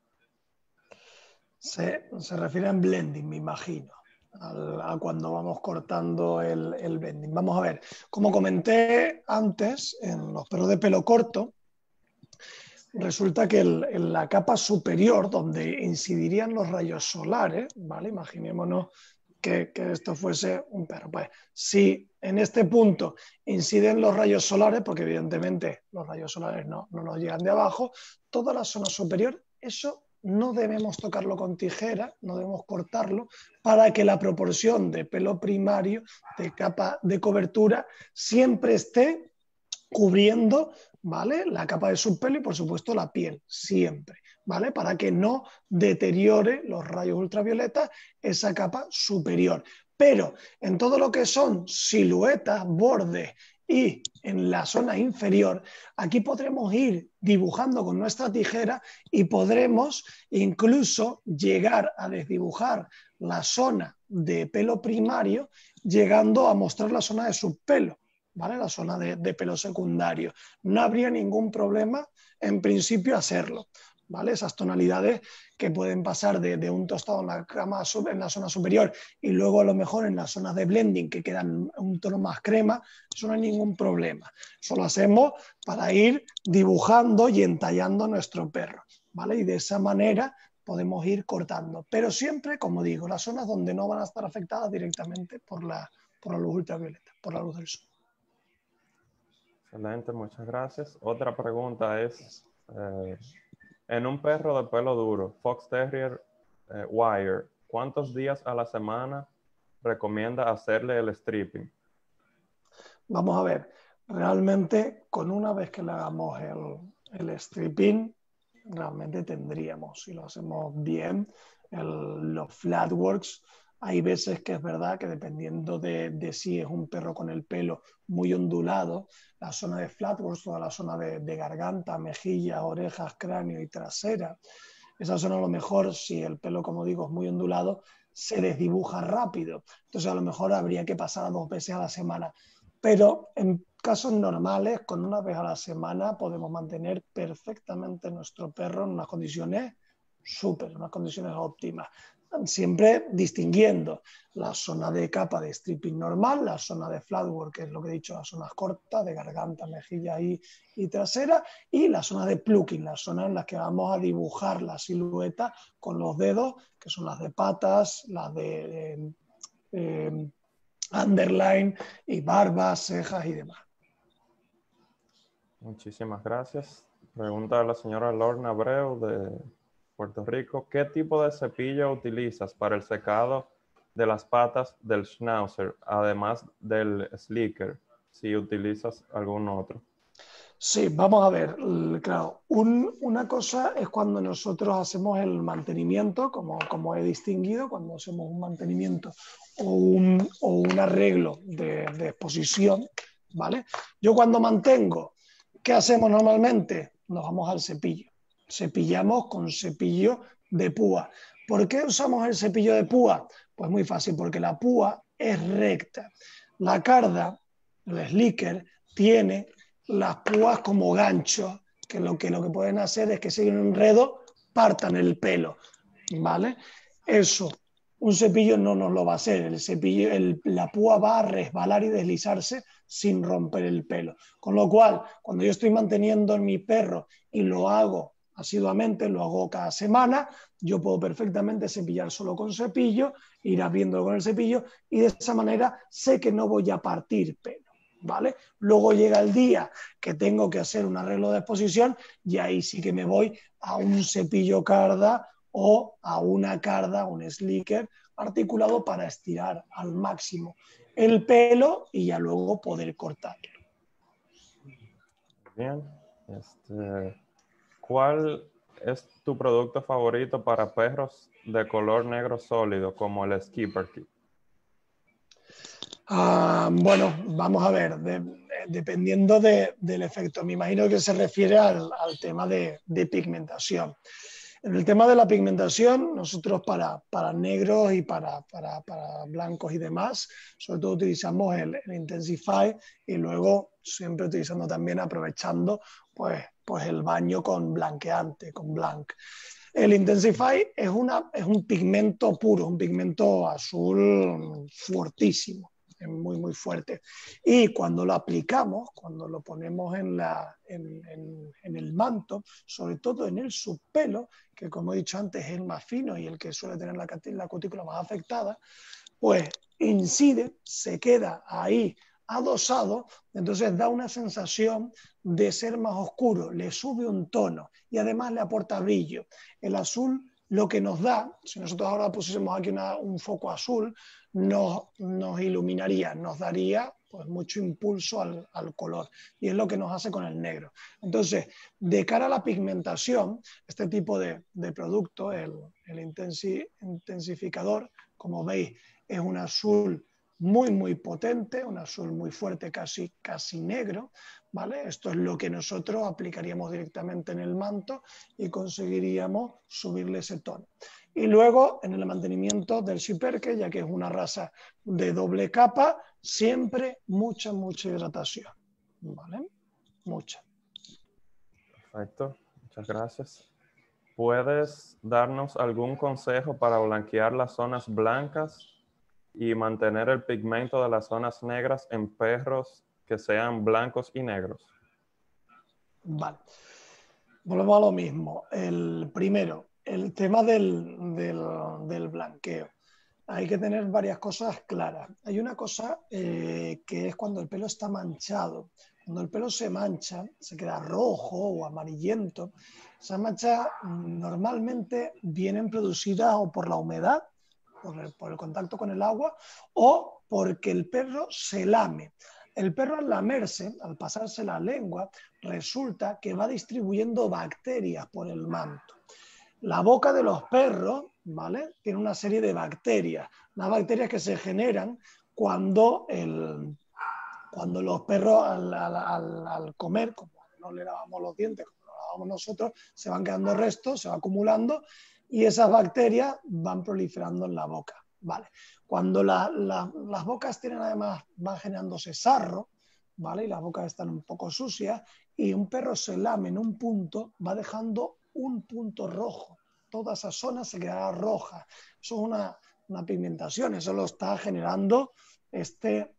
Se refiere a blending, me imagino, a cuando vamos cortando el blending. Vamos a ver, como comenté antes, en los perros de pelo corto, resulta que en la capa superior, donde incidirían los rayos solares, ¿vale? Imaginémonos que esto fuese un perro. Pues si en este punto inciden los rayos solares, porque evidentemente los rayos solares no nos llegan de abajo, toda la zona superior, eso no debemos tocarlo con tijera, no debemos cortarlo, para que la proporción de pelo primario, de capa de cobertura, siempre esté cubriendo, ¿vale?, la capa de subpelo y por supuesto la piel, siempre, ¿vale?, para que no deteriore los rayos ultravioletas esa capa superior. Pero en todo lo que son siluetas, bordes y en la zona inferior, aquí podremos ir dibujando con nuestra tijera y podremos incluso llegar a desdibujar la zona de pelo primario, llegando a mostrar la zona de subpelo, ¿vale?, la zona de pelo secundario. No habría ningún problema, en principio, hacerlo, ¿vale? Esas tonalidades que pueden pasar de un tostado en la zona superior y luego a lo mejor en las zonas de blending que quedan un tono más crema, eso no hay ningún problema. Eso lo hacemos para ir dibujando y entallando nuestro perro, ¿vale? Y de esa manera podemos ir cortando. Pero siempre, como digo, las zonas donde no van a estar afectadas directamente por la luz ultravioleta, por la luz del sol. Excelente, muchas gracias. Otra pregunta es, en un perro de pelo duro, Fox Terrier Wire, ¿cuántos días a la semana recomienda hacerle el stripping? Vamos a ver, realmente con una vez que le hagamos el stripping, realmente tendríamos, si lo hacemos bien, los flatworks. Hay veces que es verdad que dependiendo de si es un perro con el pelo muy ondulado, la zona de flatworks, toda la zona de garganta, mejillas, orejas, cráneo y trasera, esa zona a lo mejor, si el pelo, como digo, es muy ondulado, se desdibuja rápido. Entonces a lo mejor habría que pasar a 2 veces a la semana. Pero en casos normales, con una vez a la semana, podemos mantener perfectamente nuestro perro en unas condiciones súper, unas condiciones óptimas. Siempre distinguiendo la zona de capa de stripping normal, la zona de flatwork, que es lo que he dicho, las zonas cortas de garganta, mejilla y trasera, y la zona de plucking, la zona en la que vamos a dibujar la silueta con los dedos, que son las de patas, las de underline y barbas, cejas y demás. Muchísimas gracias. Pregunta a la señora Lorna Abreu de Puerto Rico. ¿Qué tipo de cepillo utilizas para el secado de las patas del Schnauzer, además del Slicker, si utilizas algún otro? Sí, vamos a ver, claro, una cosa es cuando nosotros hacemos el mantenimiento, como he distinguido, cuando hacemos un mantenimiento o un arreglo de exposición, ¿vale? Yo cuando mantengo, ¿qué hacemos normalmente? Nos vamos al cepillo. Cepillamos con cepillo de púa. ¿Por qué usamos el cepillo de púa? Pues muy fácil, porque la púa es recta. La carda, el Slicker, tiene las púas como ganchos, que lo que pueden hacer es que si hay un enredo, partan el pelo, ¿vale? Eso, un cepillo no nos lo va a hacer. El cepillo, la púa va a resbalar y deslizarse sin romper el pelo. Con lo cual, cuando yo estoy manteniendo en mi perro y lo hago asiduamente, lo hago cada semana, yo puedo perfectamente cepillar solo con cepillo, ir abriéndolo con el cepillo y de esa manera sé que no voy a partir pelo, ¿vale? Luego llega el día que tengo que hacer un arreglo de exposición y ahí sí que me voy a un cepillo carda o a una carda, un slicker articulado para estirar al máximo el pelo y ya luego poder cortarlo. Bien. ¿Cuál es tu producto favorito para perros de color negro sólido, como el Skipper Kit? Bueno, vamos a ver, dependiendo del efecto. Me imagino que se refiere al tema de pigmentación. En el tema de la pigmentación, nosotros para negros y para blancos y demás, sobre todo utilizamos el Intensify y luego siempre utilizando también, aprovechando pues el baño con blanqueante, con blanc. El Intensify es un pigmento puro, un pigmento azul fuertísimo, muy, muy fuerte. Y cuando lo aplicamos, cuando lo ponemos en el manto, sobre todo en el subpelo, que como he dicho antes es el más fino y el que suele tener la cutícula más afectada, pues incide, se queda ahí adosado, entonces da una sensación de ser más oscuro, le sube un tono y además le aporta brillo. El azul lo que nos da, si nosotros ahora pusiésemos aquí un foco azul, nos iluminaría, nos daría pues mucho impulso al color y es lo que nos hace con el negro. Entonces, de cara a la pigmentación, este tipo de producto, el intensificador, como veis, es un azul muy, muy potente, un azul muy fuerte, casi negro, ¿vale? Esto es lo que nosotros aplicaríamos directamente en el manto y conseguiríamos subirle ese tono. Y luego, en el mantenimiento del Schipperke, ya que es una raza de doble capa, siempre mucha hidratación, ¿vale? Mucha. Perfecto, muchas gracias. ¿Puedes darnos algún consejo para blanquear las zonas blancas y mantener el pigmento de las zonas negras en perros que sean blancos y negros? Vale. Volvemos a lo mismo. El primero, el tema del blanqueo. Hay que tener varias cosas claras. Hay una cosa que es cuando el pelo está manchado. Cuando el pelo se mancha, se queda rojo o amarillento. Esas manchas normalmente vienen producidas o por la humedad, por el contacto con el agua, o porque el perro se lame. El perro al lamerse, al pasarse la lengua, resulta que va distribuyendo bacterias por el manto. La boca de los perros, ¿vale?, tiene una serie de bacterias, las bacterias que se generan cuando los perros al comer, como no le lavamos los dientes, como lo lavamos nosotros, se van quedando restos, se va acumulando y esas bacterias van proliferando en la boca. ¿Vale? Cuando las bocas tienen además, van generándose sarro, ¿vale?, y las bocas están un poco sucias, y un perro se lame en un punto, va dejando un punto rojo. Toda esa zona se quedará roja. Eso es una pigmentación, eso lo está generando este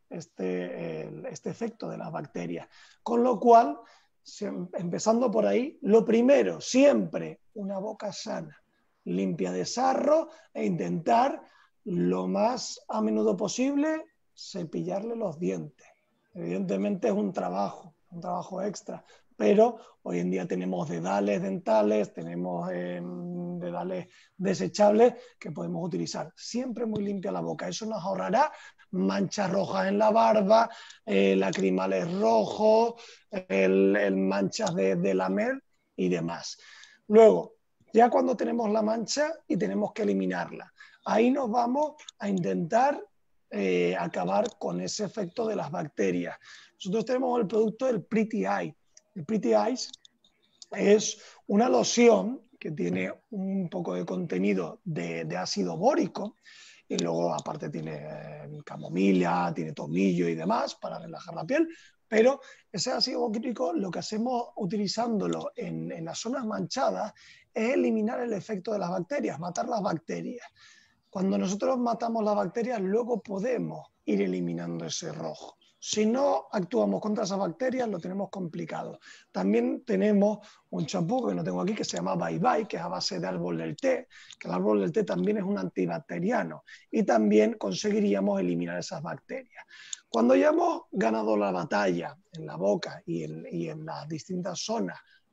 efecto de las bacterias. Con lo cual, empezando por ahí, lo primero, siempre una boca sana, limpia de sarro, e intentar lo más a menudo posible cepillarle los dientes. Evidentemente es un trabajo extra, pero hoy en día tenemos dedales dentales, tenemos dedales desechables que podemos utilizar. Siempre muy limpia la boca. Eso nos ahorrará manchas rojas en la barba, lacrimales rojos, manchas de lamer y demás. Luego, ya cuando tenemos la mancha y tenemos que eliminarla, ahí nos vamos a intentar acabar con ese efecto de las bacterias. Nosotros tenemos el producto del Pretty Eye. El Pretty Eyes es una loción que tiene un poco de contenido de ácido bórico y luego aparte tiene camomila, tiene tomillo y demás para relajar la piel, pero ese ácido bórico lo que hacemos utilizándolo en las zonas manchadas es eliminar el efecto de las bacterias, matar las bacterias. Cuando nosotros matamos las bacterias, luego podemos ir eliminando ese rojo. Si no actuamos contra esas bacterias, lo tenemos complicado. También tenemos un champú que no tengo aquí, que se llama Bye Bye, que es a base de árbol del té, que el árbol del té también es un antibacteriano y también conseguiríamos eliminar esas bacterias. Cuando ya hemos ganado la batalla en la boca y en las distintas zonas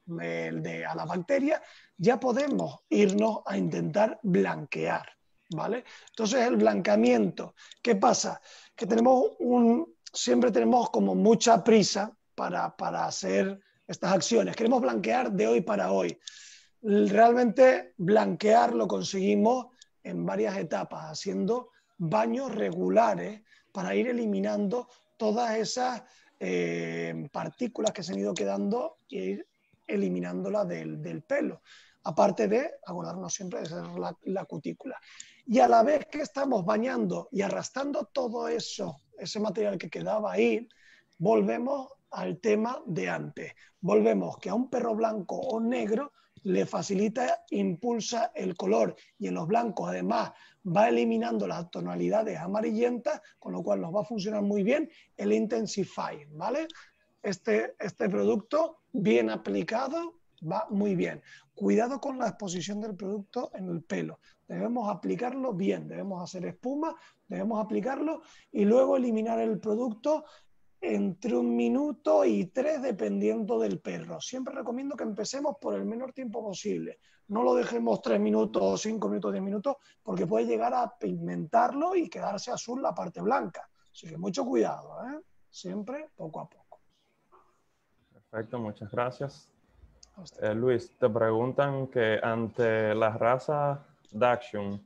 a la bacteria, ya podemos irnos a intentar blanquear, ¿vale? Entonces el blanqueamiento, ¿qué pasa? Que siempre tenemos como mucha prisa para hacer estas acciones. Queremos blanquear de hoy para hoy. Realmente blanquear lo conseguimos en varias etapas, haciendo baños regulares para ir eliminando todas esas partículas que se han ido quedando e ir eliminándolas del pelo. Aparte de acordarnos siempre de ser la cutícula. Y a la vez que estamos bañando y arrastrando todo eso, ese material que quedaba ahí, volvemos al tema de antes. Volvemos que a un perro blanco o negro le facilita, impulsa el color, y en los blancos además va eliminando las tonalidades amarillentas, con lo cual nos va a funcionar muy bien el Intensify, ¿vale? Este producto bien aplicado va muy bien. Cuidado con la exposición del producto en el pelo. Debemos aplicarlo bien, debemos hacer espuma, debemos aplicarlo y luego eliminar el producto entre 1 minuto y 3 dependiendo del perro. Siempre recomiendo que empecemos por el menor tiempo posible. No lo dejemos 3 minutos, 5 minutos, 10 minutos, porque puede llegar a pigmentarlo y quedarse azul la parte blanca. Así que mucho cuidado, ¿eh? Siempre poco a poco. Perfecto, muchas gracias. Luis, te preguntan que ante la raza Dachshund,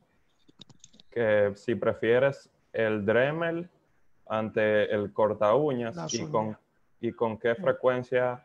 que si prefieres el Dremel ante el corta uñas y con qué frecuencia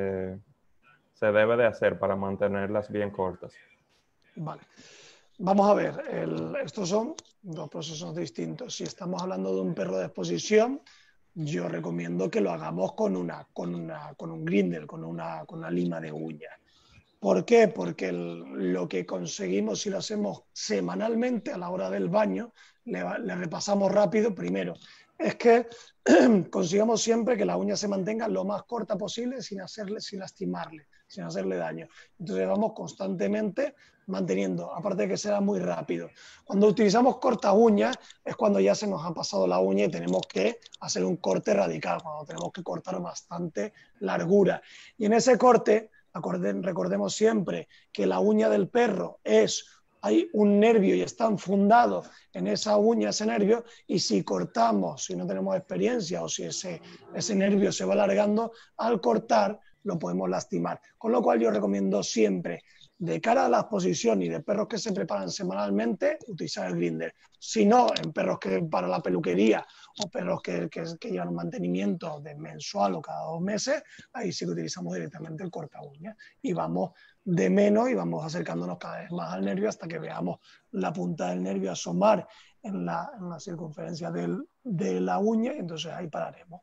se debe de hacer para mantenerlas bien cortas. Vale. Vamos a ver, estos son 2 procesos distintos. Si estamos hablando de un perro de exposición, yo recomiendo que lo hagamos con un grinder, con una lima de uña. ¿Por qué? Porque lo que conseguimos si lo hacemos semanalmente a la hora del baño, le repasamos rápido primero, es que consigamos siempre que la uña se mantenga lo más corta posible sin lastimarle, sin hacerle daño. Entonces vamos constantemente manteniendo, aparte de que será muy rápido. Cuando utilizamos corta uña es cuando ya se nos ha pasado la uña y tenemos que hacer un corte radical, cuando tenemos que cortar bastante largura. Y en ese corte, recordemos siempre que la uña del perro hay un nervio y están fundados en esa uña, ese nervio, y si cortamos, si no tenemos experiencia o si ese nervio se va alargando, al cortar lo podemos lastimar. Con lo cual yo recomiendo siempre, de cara a la exposición y de perros que se preparan semanalmente, utilizar el grinder. Si no, en perros que para la peluquería o perros que llevan un mantenimiento de mensual o cada 2 meses, ahí sí que utilizamos directamente el corta uña y vamos de menos y vamos acercándonos cada vez más al nervio hasta que veamos la punta del nervio asomar en la circunferencia de la uña, y entonces ahí pararemos.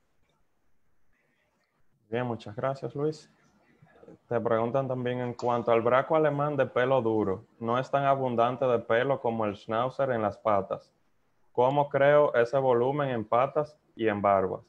Bien, muchas gracias, Luis. Te preguntan también en cuanto al braco alemán de pelo duro. No es tan abundante de pelo como el Schnauzer en las patas. ¿Cómo creo ese volumen en patas y en barbas?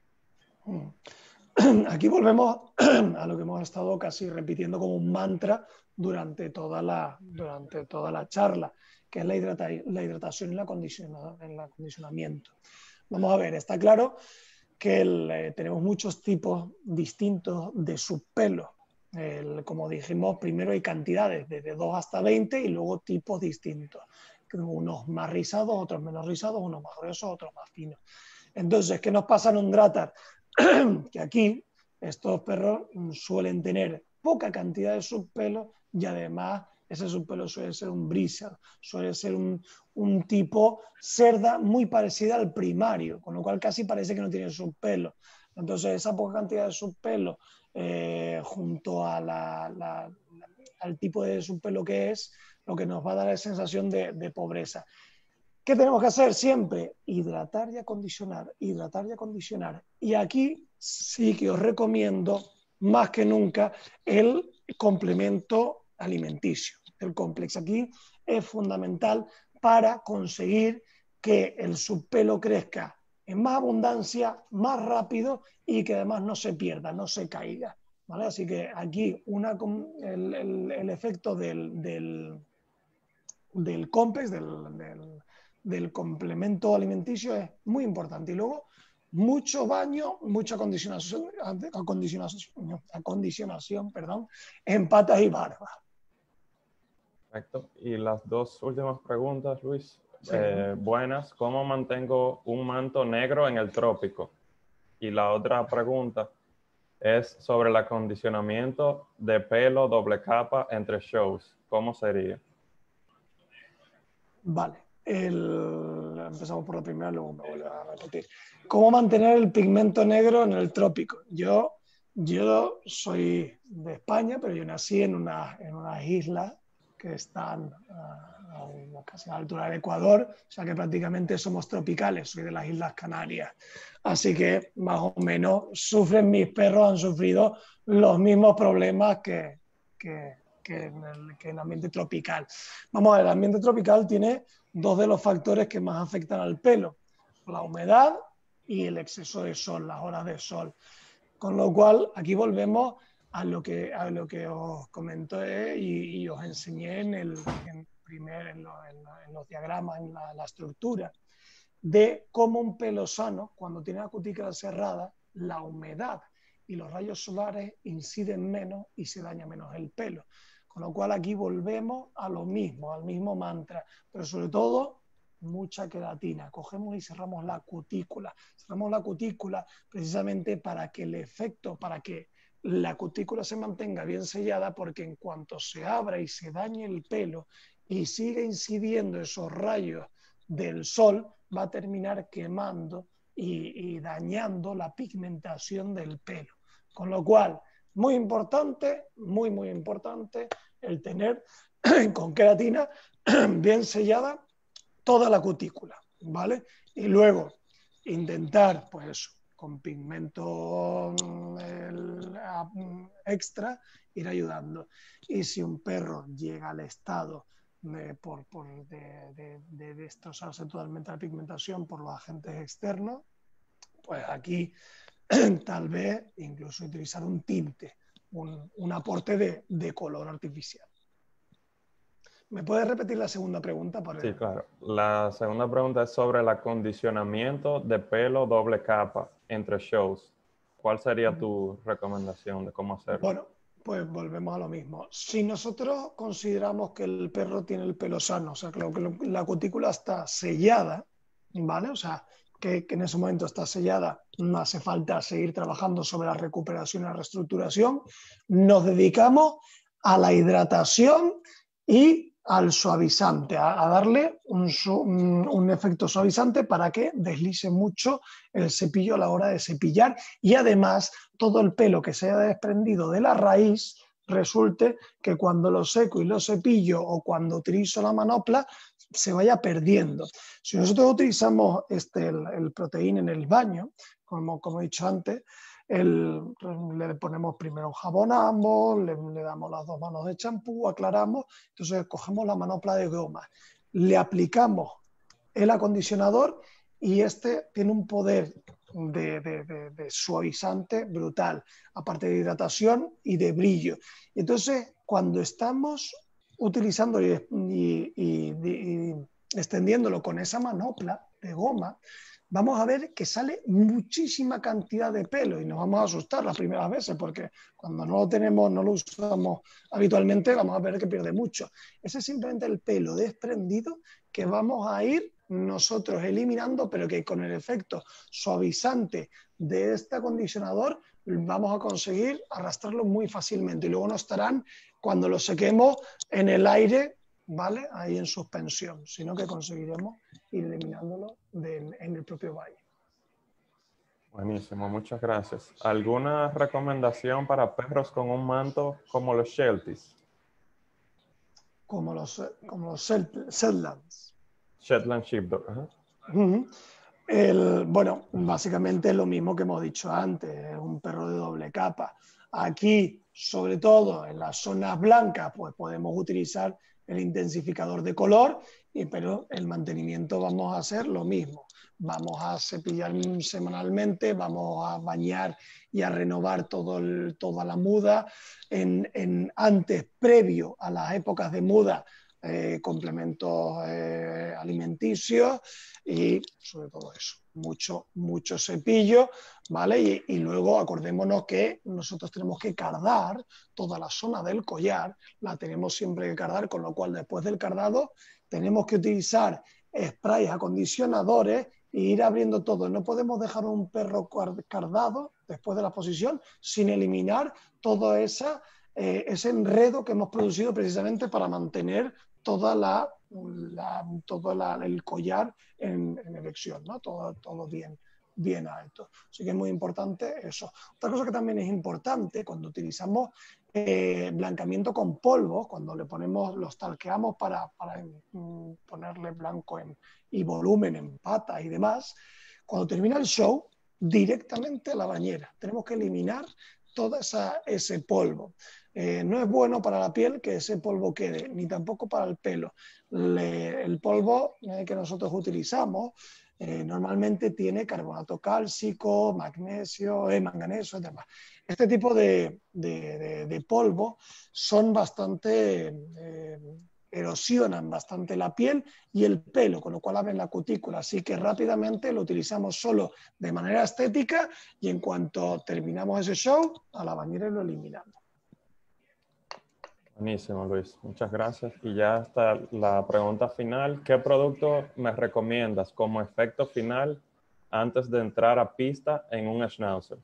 Aquí volvemos a lo que hemos estado casi repitiendo como un mantra durante toda la charla, que es la hidratación y el acondicionamiento. Vamos a ver, está claro que tenemos muchos tipos distintos de subpelos. Como dijimos, primero hay cantidades, desde 2 hasta 20, y luego tipos distintos. Unos más rizados, otros menos rizados, unos más gruesos, otros más finos. Entonces, ¿qué nos pasa en un Drahthaar? Que aquí estos perros suelen tener poca cantidad de subpelo y además ese subpelo suele ser un brisa, suele ser un tipo cerda muy parecida al primario, con lo cual casi parece que no tiene subpelo. Entonces esa poca cantidad de subpelo junto a al tipo de subpelo que es, lo que nos va a dar la sensación de pobreza. ¿Qué tenemos que hacer siempre? Hidratar y acondicionar, hidratar y acondicionar. Y aquí sí que os recomiendo más que nunca el complemento alimenticio. El complex aquí es fundamental para conseguir que el subpelo crezca en más abundancia, más rápido y que además no se pierda, no se caiga, ¿vale? Así que aquí el efecto del complex, del complemento alimenticio es muy importante. Y luego mucho baño, mucha acondicionación, perdón, en patas y barba. Perfecto. Y las dos últimas preguntas, Luis. Sí. Buenas. ¿Cómo mantengo un manto negro en el trópico? Y la otra pregunta es sobre el acondicionamiento de pelo doble capa entre shows. ¿Cómo sería? Vale. Empezamos por la primera, luego me vuelvo a repetir. ¿Cómo mantener el pigmento negro en el trópico? Yo soy de España, pero yo nací en unas islas que están casi a la altura del Ecuador, o sea que prácticamente somos tropicales, soy de las Islas Canarias. Así que más o menos mis perros han sufrido los mismos problemas que en el ambiente tropical. Vamos a ver, el ambiente tropical tiene dos de los factores que más afectan al pelo, la humedad y el exceso de sol, las horas de sol. Con lo cual, aquí volvemos a lo que os comenté y os enseñé en los diagramas, en la estructura, de cómo un pelo sano, cuando tiene la cutícula cerrada, la humedad y los rayos solares inciden menos y se daña menos el pelo. Con lo cual aquí volvemos a lo mismo, al mismo mantra, pero sobre todo mucha queratina. Cogemos y cerramos la cutícula. Cerramos la cutícula precisamente para que el efecto, para que la cutícula se mantenga bien sellada, porque en cuanto se abra y se dañe el pelo y siga incidiendo esos rayos del sol, va a terminar quemando y dañando la pigmentación del pelo. Con lo cual, muy importante, muy importante el tener con queratina bien sellada toda la cutícula, ¿vale? Y luego intentar, pues eso, con pigmento extra, ir ayudando. Y si un perro llega al estado de destrozarse totalmente la pigmentación por los agentes externos, pues aquí tal vez incluso utilizar un tinte, un aporte de color artificial. ¿Me puedes repetir la segunda pregunta? Sí, claro. La segunda pregunta es sobre el acondicionamiento de pelo doble capa entre shows. ¿Cuál sería tu recomendación de cómo hacerlo? Bueno, pues volvemos a lo mismo. Si nosotros consideramos que el perro tiene el pelo sano, o sea, que la cutícula está sellada, ¿vale? O sea, que en ese momento está sellada, no hace falta seguir trabajando sobre la recuperación y la reestructuración, nos dedicamos a la hidratación y al suavizante, a darle un efecto suavizante para que deslice mucho el cepillo a la hora de cepillar y además todo el pelo que se haya desprendido de la raíz resulte que cuando lo seco y lo cepillo o cuando utilizo la manopla se vaya perdiendo. Si nosotros utilizamos el proteína en el baño, como he dicho antes, le ponemos primero un jabón a ambos, le damos las 2 manos de champú, aclaramos, entonces cogemos la manopla de goma, le aplicamos el acondicionador y este tiene un poder de suavizante brutal, aparte de hidratación y de brillo. Entonces, cuando estamos utilizando y extendiéndolo con esa manopla de goma, vamos a ver que sale muchísima cantidad de pelo y nos vamos a asustar las primeras veces porque cuando no lo tenemos, no lo usamos habitualmente, vamos a ver que pierde mucho. Ese es simplemente el pelo desprendido que vamos a ir nosotros eliminando, pero que con el efecto suavizante de este acondicionador vamos a conseguir arrastrarlo muy fácilmente y luego no estarán cuando lo sequemos en el aire, ¿vale? Ahí en suspensión, sino que conseguiremos ir eliminándolo en el propio baño. Buenísimo, muchas gracias. ¿Alguna recomendación para perros con un manto como los Shelties? Como los Shetlands. Shetland Sheepdog. Bueno, básicamente lo mismo que hemos dicho antes, es un perro de doble capa. Aquí, sobre todo en las zonas blancas, pues podemos utilizar el intensificador de color, pero el mantenimiento vamos a hacer lo mismo. Vamos a cepillar semanalmente, vamos a bañar y a renovar toda la muda. Antes, previo a las épocas de muda, complementos alimenticios y sobre todo eso. mucho cepillo, ¿vale? Y luego acordémonos que nosotros tenemos que cardar toda la zona del collar, la tenemos siempre que cardar, con lo cual después del cardado tenemos que utilizar sprays acondicionadores e ir abriendo todo. No podemos dejar un perro cardado después de la exposición sin eliminar todo ese enredo que hemos producido precisamente para mantener todo el collar en erección, ¿no? Todo bien alto. Así que es muy importante eso. Otra cosa que también es importante cuando utilizamos blancamiento con polvo, cuando le ponemos, los talqueamos para ponerle blanco y volumen en patas y demás, cuando termina el show, directamente a la bañera. Tenemos que eliminar todo ese polvo. No es bueno para la piel que ese polvo quede, ni tampoco para el pelo. El polvo que nosotros utilizamos normalmente tiene carbonato cálcico, magnesio, manganeso y demás. Este tipo de polvo son bastante, erosionan bastante la piel y el pelo, con lo cual abren la cutícula. Así que rápidamente lo utilizamos solo de manera estética y en cuanto terminamos ese show, a la bañera y lo eliminamos. Buenísimo, Luis. Muchas gracias. Y ya está la pregunta final. ¿Qué producto me recomiendas como efecto final antes de entrar a pista en un Schnauzer?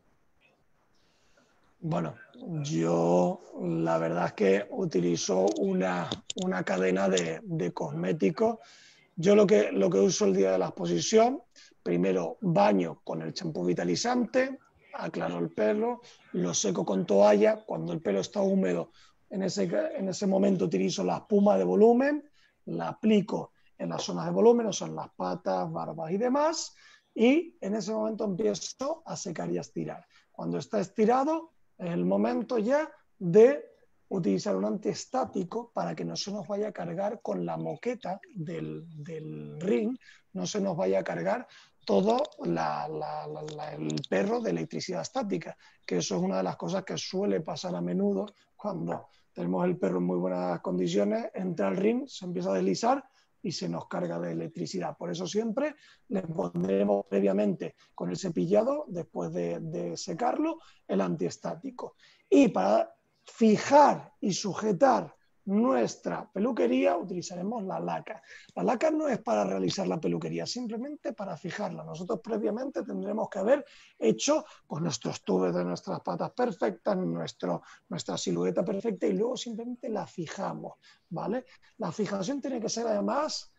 Bueno, yo la verdad es que utilizo una cadena de cosméticos. Yo lo que uso el día de la exposición, primero baño con el champú vitalizante, aclaro el pelo, lo seco con toalla. Cuando el pelo está húmedo, en ese momento utilizo la espuma de volumen, la aplico en las zonas de volumen, o sea, en las patas, barbas y demás, y en ese momento empiezo a secar y a estirar. Cuando está estirado, es el momento ya de utilizar un antiestático para que no se nos vaya a cargar con la moqueta del ring, no se nos vaya a cargar todo el perro de electricidad estática, que eso es una de las cosas que suele pasar a menudo cuando tenemos el perro en muy buenas condiciones, entra al ring, se empieza a deslizar y se nos carga de electricidad. Por eso siempre le pondremos previamente con el cepillado, después de secarlo, el antiestático. Y para fijar y sujetar nuestra peluquería utilizaremos la laca. La laca no es para realizar la peluquería, simplemente para fijarla. Nosotros previamente tendremos que haber hecho pues, nuestros tubos de nuestras patas perfectas, nuestra silueta perfecta y luego simplemente la fijamos, ¿vale? La fijación tiene que ser además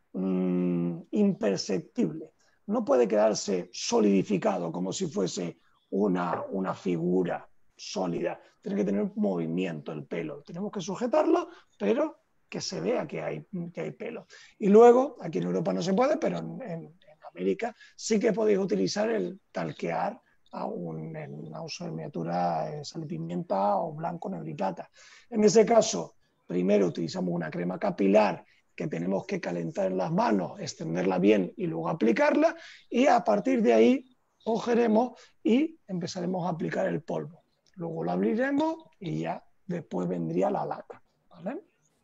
imperceptible. No puede quedarse solidificado como si fuese una figura sólida. Tiene que tener movimiento el pelo. Tenemos que sujetarlo, pero que se vea que hay pelo. Y luego, aquí en Europa no se puede, pero en América sí que podéis utilizar el talquear a una uso de miniatura sal y pimienta o blanco, negro y plata. En ese caso, primero utilizamos una crema capilar que tenemos que calentar en las manos, extenderla bien y luego aplicarla, y a partir de ahí cogeremos y empezaremos a aplicar el polvo. Luego lo abriremos y ya después vendría la laca, ¿vale?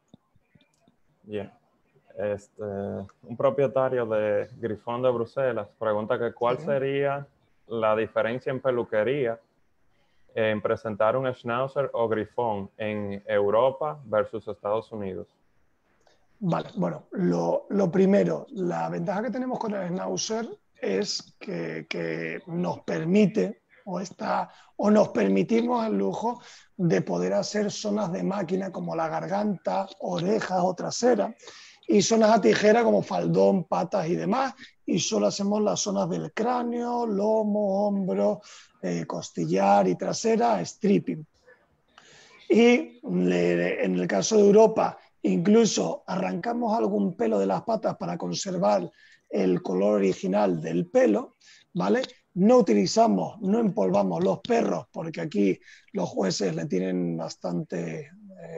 Bien. Un propietario de Grifón de Bruselas pregunta que cuál sería la diferencia en peluquería en presentar un Schnauzer o Grifón en Europa versus Estados Unidos. Vale, bueno, lo primero, la ventaja que tenemos con el Schnauzer es que nos permite o nos permitimos el lujo de poder hacer zonas de máquina como la garganta, orejas o trasera, y zonas a tijera como faldón, patas y demás, y solo hacemos las zonas del cráneo, lomo, hombro, costillar y trasera, stripping. Y en el caso de Europa, incluso arrancamos algún pelo de las patas para conservar el color original del pelo, ¿vale? No empolvamos los perros porque aquí los jueces le tienen bastante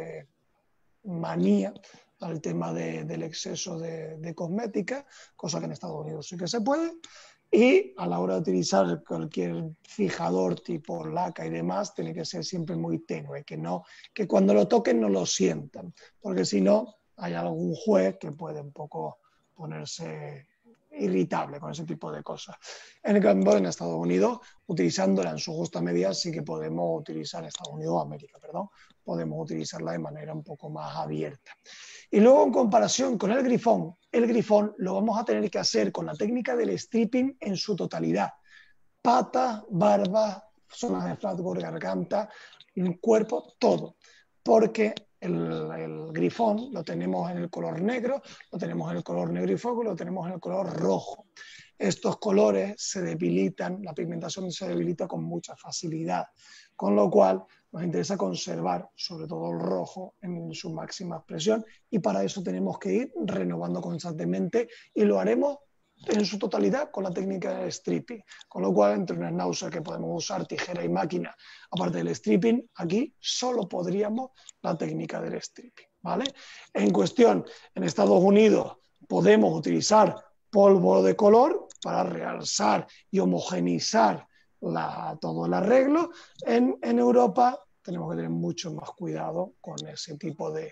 manía al tema del exceso de cosmética, cosa que en Estados Unidos sí que se puede. Y a la hora de utilizar cualquier fijador tipo laca y demás, tiene que ser siempre muy tenue, que cuando lo toquen no lo sientan, porque si no, hay algún juez que puede un poco ponerse irritable con ese tipo de cosas. En el cambio, en Estados Unidos, utilizándola en su justa medida, sí que podemos utilizar, en Estados Unidos, América, perdón, podemos utilizarla de manera un poco más abierta. Y luego, en comparación con el grifón lo vamos a tener que hacer con la técnica del stripping en su totalidad. Patas, barba, zonas de flatboard, garganta, el cuerpo, todo. Porque el grifón lo tenemos en el color negro, lo tenemos en el color negro y fuego y lo tenemos en el color rojo. Estos colores se debilitan, la pigmentación se debilita con mucha facilidad, con lo cual nos interesa conservar sobre todo el rojo en su máxima expresión y para eso tenemos que ir renovando constantemente y lo haremos en su totalidad con la técnica del stripping, con lo cual entre una náusea que podemos usar tijera y máquina, aparte del stripping, aquí solo podríamos la técnica del stripping, ¿vale? En cuestión, en Estados Unidos podemos utilizar polvo de color para realzar y homogeneizar todo el arreglo. En Europa tenemos que tener mucho más cuidado con ese tipo de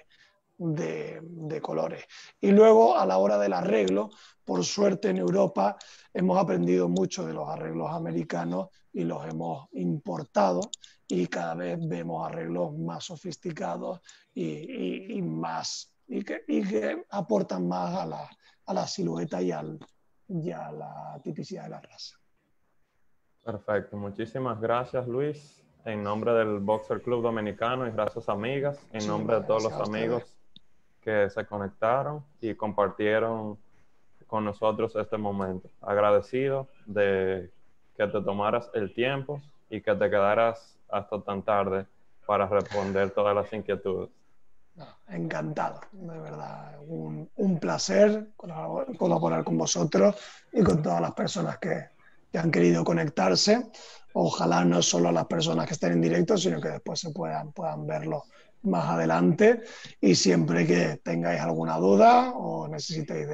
colores. Y luego a la hora del arreglo, por suerte en Europa hemos aprendido mucho de los arreglos americanos y los hemos importado y cada vez vemos arreglos más sofisticados y que aportan más a la silueta y a la tipicidad de la raza. Perfecto, muchísimas gracias, Luis. En nombre del Boxer Club Dominicano y gracias amigas, en nombre de todos los amigos que se conectaron y compartieron con nosotros este momento. Agradecido de que te tomaras el tiempo y que te quedaras hasta tan tarde para responder todas las inquietudes. Encantado, de verdad. Un placer colaborar con vosotros y con todas las personas que han querido conectarse. Ojalá no solo las personas que estén en directo, sino que después se puedan verlo más adelante. Y siempre que tengáis alguna duda o necesitéis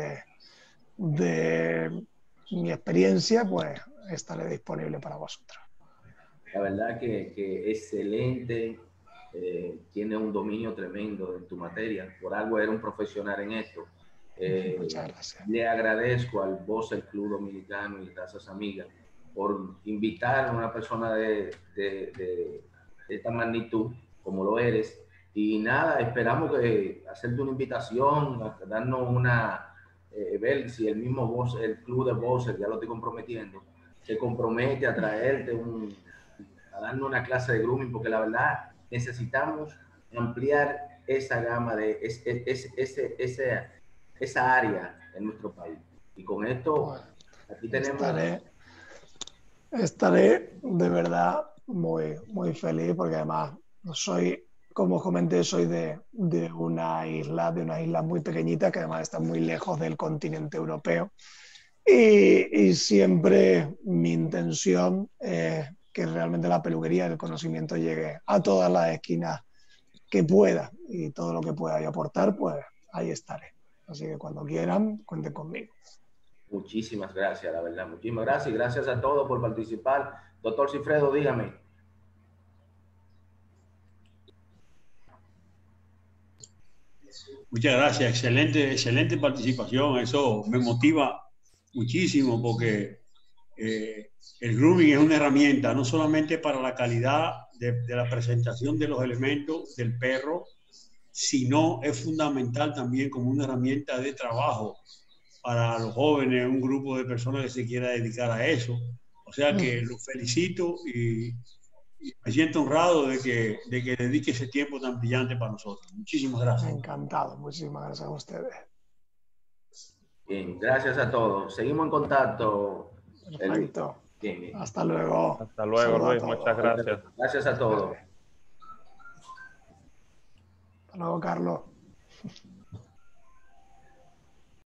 de mi experiencia, pues estaré disponible para vosotros. La verdad que excelente. Tiene un dominio tremendo en tu materia. Por algo era un profesional en esto. Muchas gracias. Le agradezco al Boxer Club Dominicano y Razas Amigas por invitar a una persona de esta magnitud como lo eres. Y nada, esperamos que hacerte una invitación, darnos ver si el mismo el club de Boxer, ya lo estoy comprometiendo, se compromete a traerte a darnos una clase de grooming, porque la verdad necesitamos ampliar esa gama esa área en nuestro país. Y con esto, aquí tenemos... Estaré de verdad muy, muy feliz porque además soy, como os comenté, soy de una isla muy pequeñita que además está muy lejos del continente europeo y siempre mi intención es que realmente la peluquería y el conocimiento llegue a todas las esquinas que pueda y todo lo que pueda aportar, pues ahí estaré. Así que cuando quieran, cuenten conmigo. Muchísimas gracias, la verdad. Muchísimas gracias y gracias a todos por participar. Doctor Cifredo, dígame. Muchas gracias. Excelente participación. Eso me motiva muchísimo porque el grooming es una herramienta no solamente para la calidad de la presentación de los elementos del perro, sino es fundamental también como una herramienta de trabajo para los jóvenes, un grupo de personas que se quiera dedicar a eso. O sea que los felicito y me siento honrado de que dedique ese tiempo tan brillante para nosotros. Muchísimas gracias. Encantado, muchísimas gracias a ustedes. Bien, gracias a todos. Seguimos en contacto. Perfecto. Bien. Hasta luego. Hasta luego, Luis. Muchas gracias. Gracias a todos. Hasta luego, Carlos.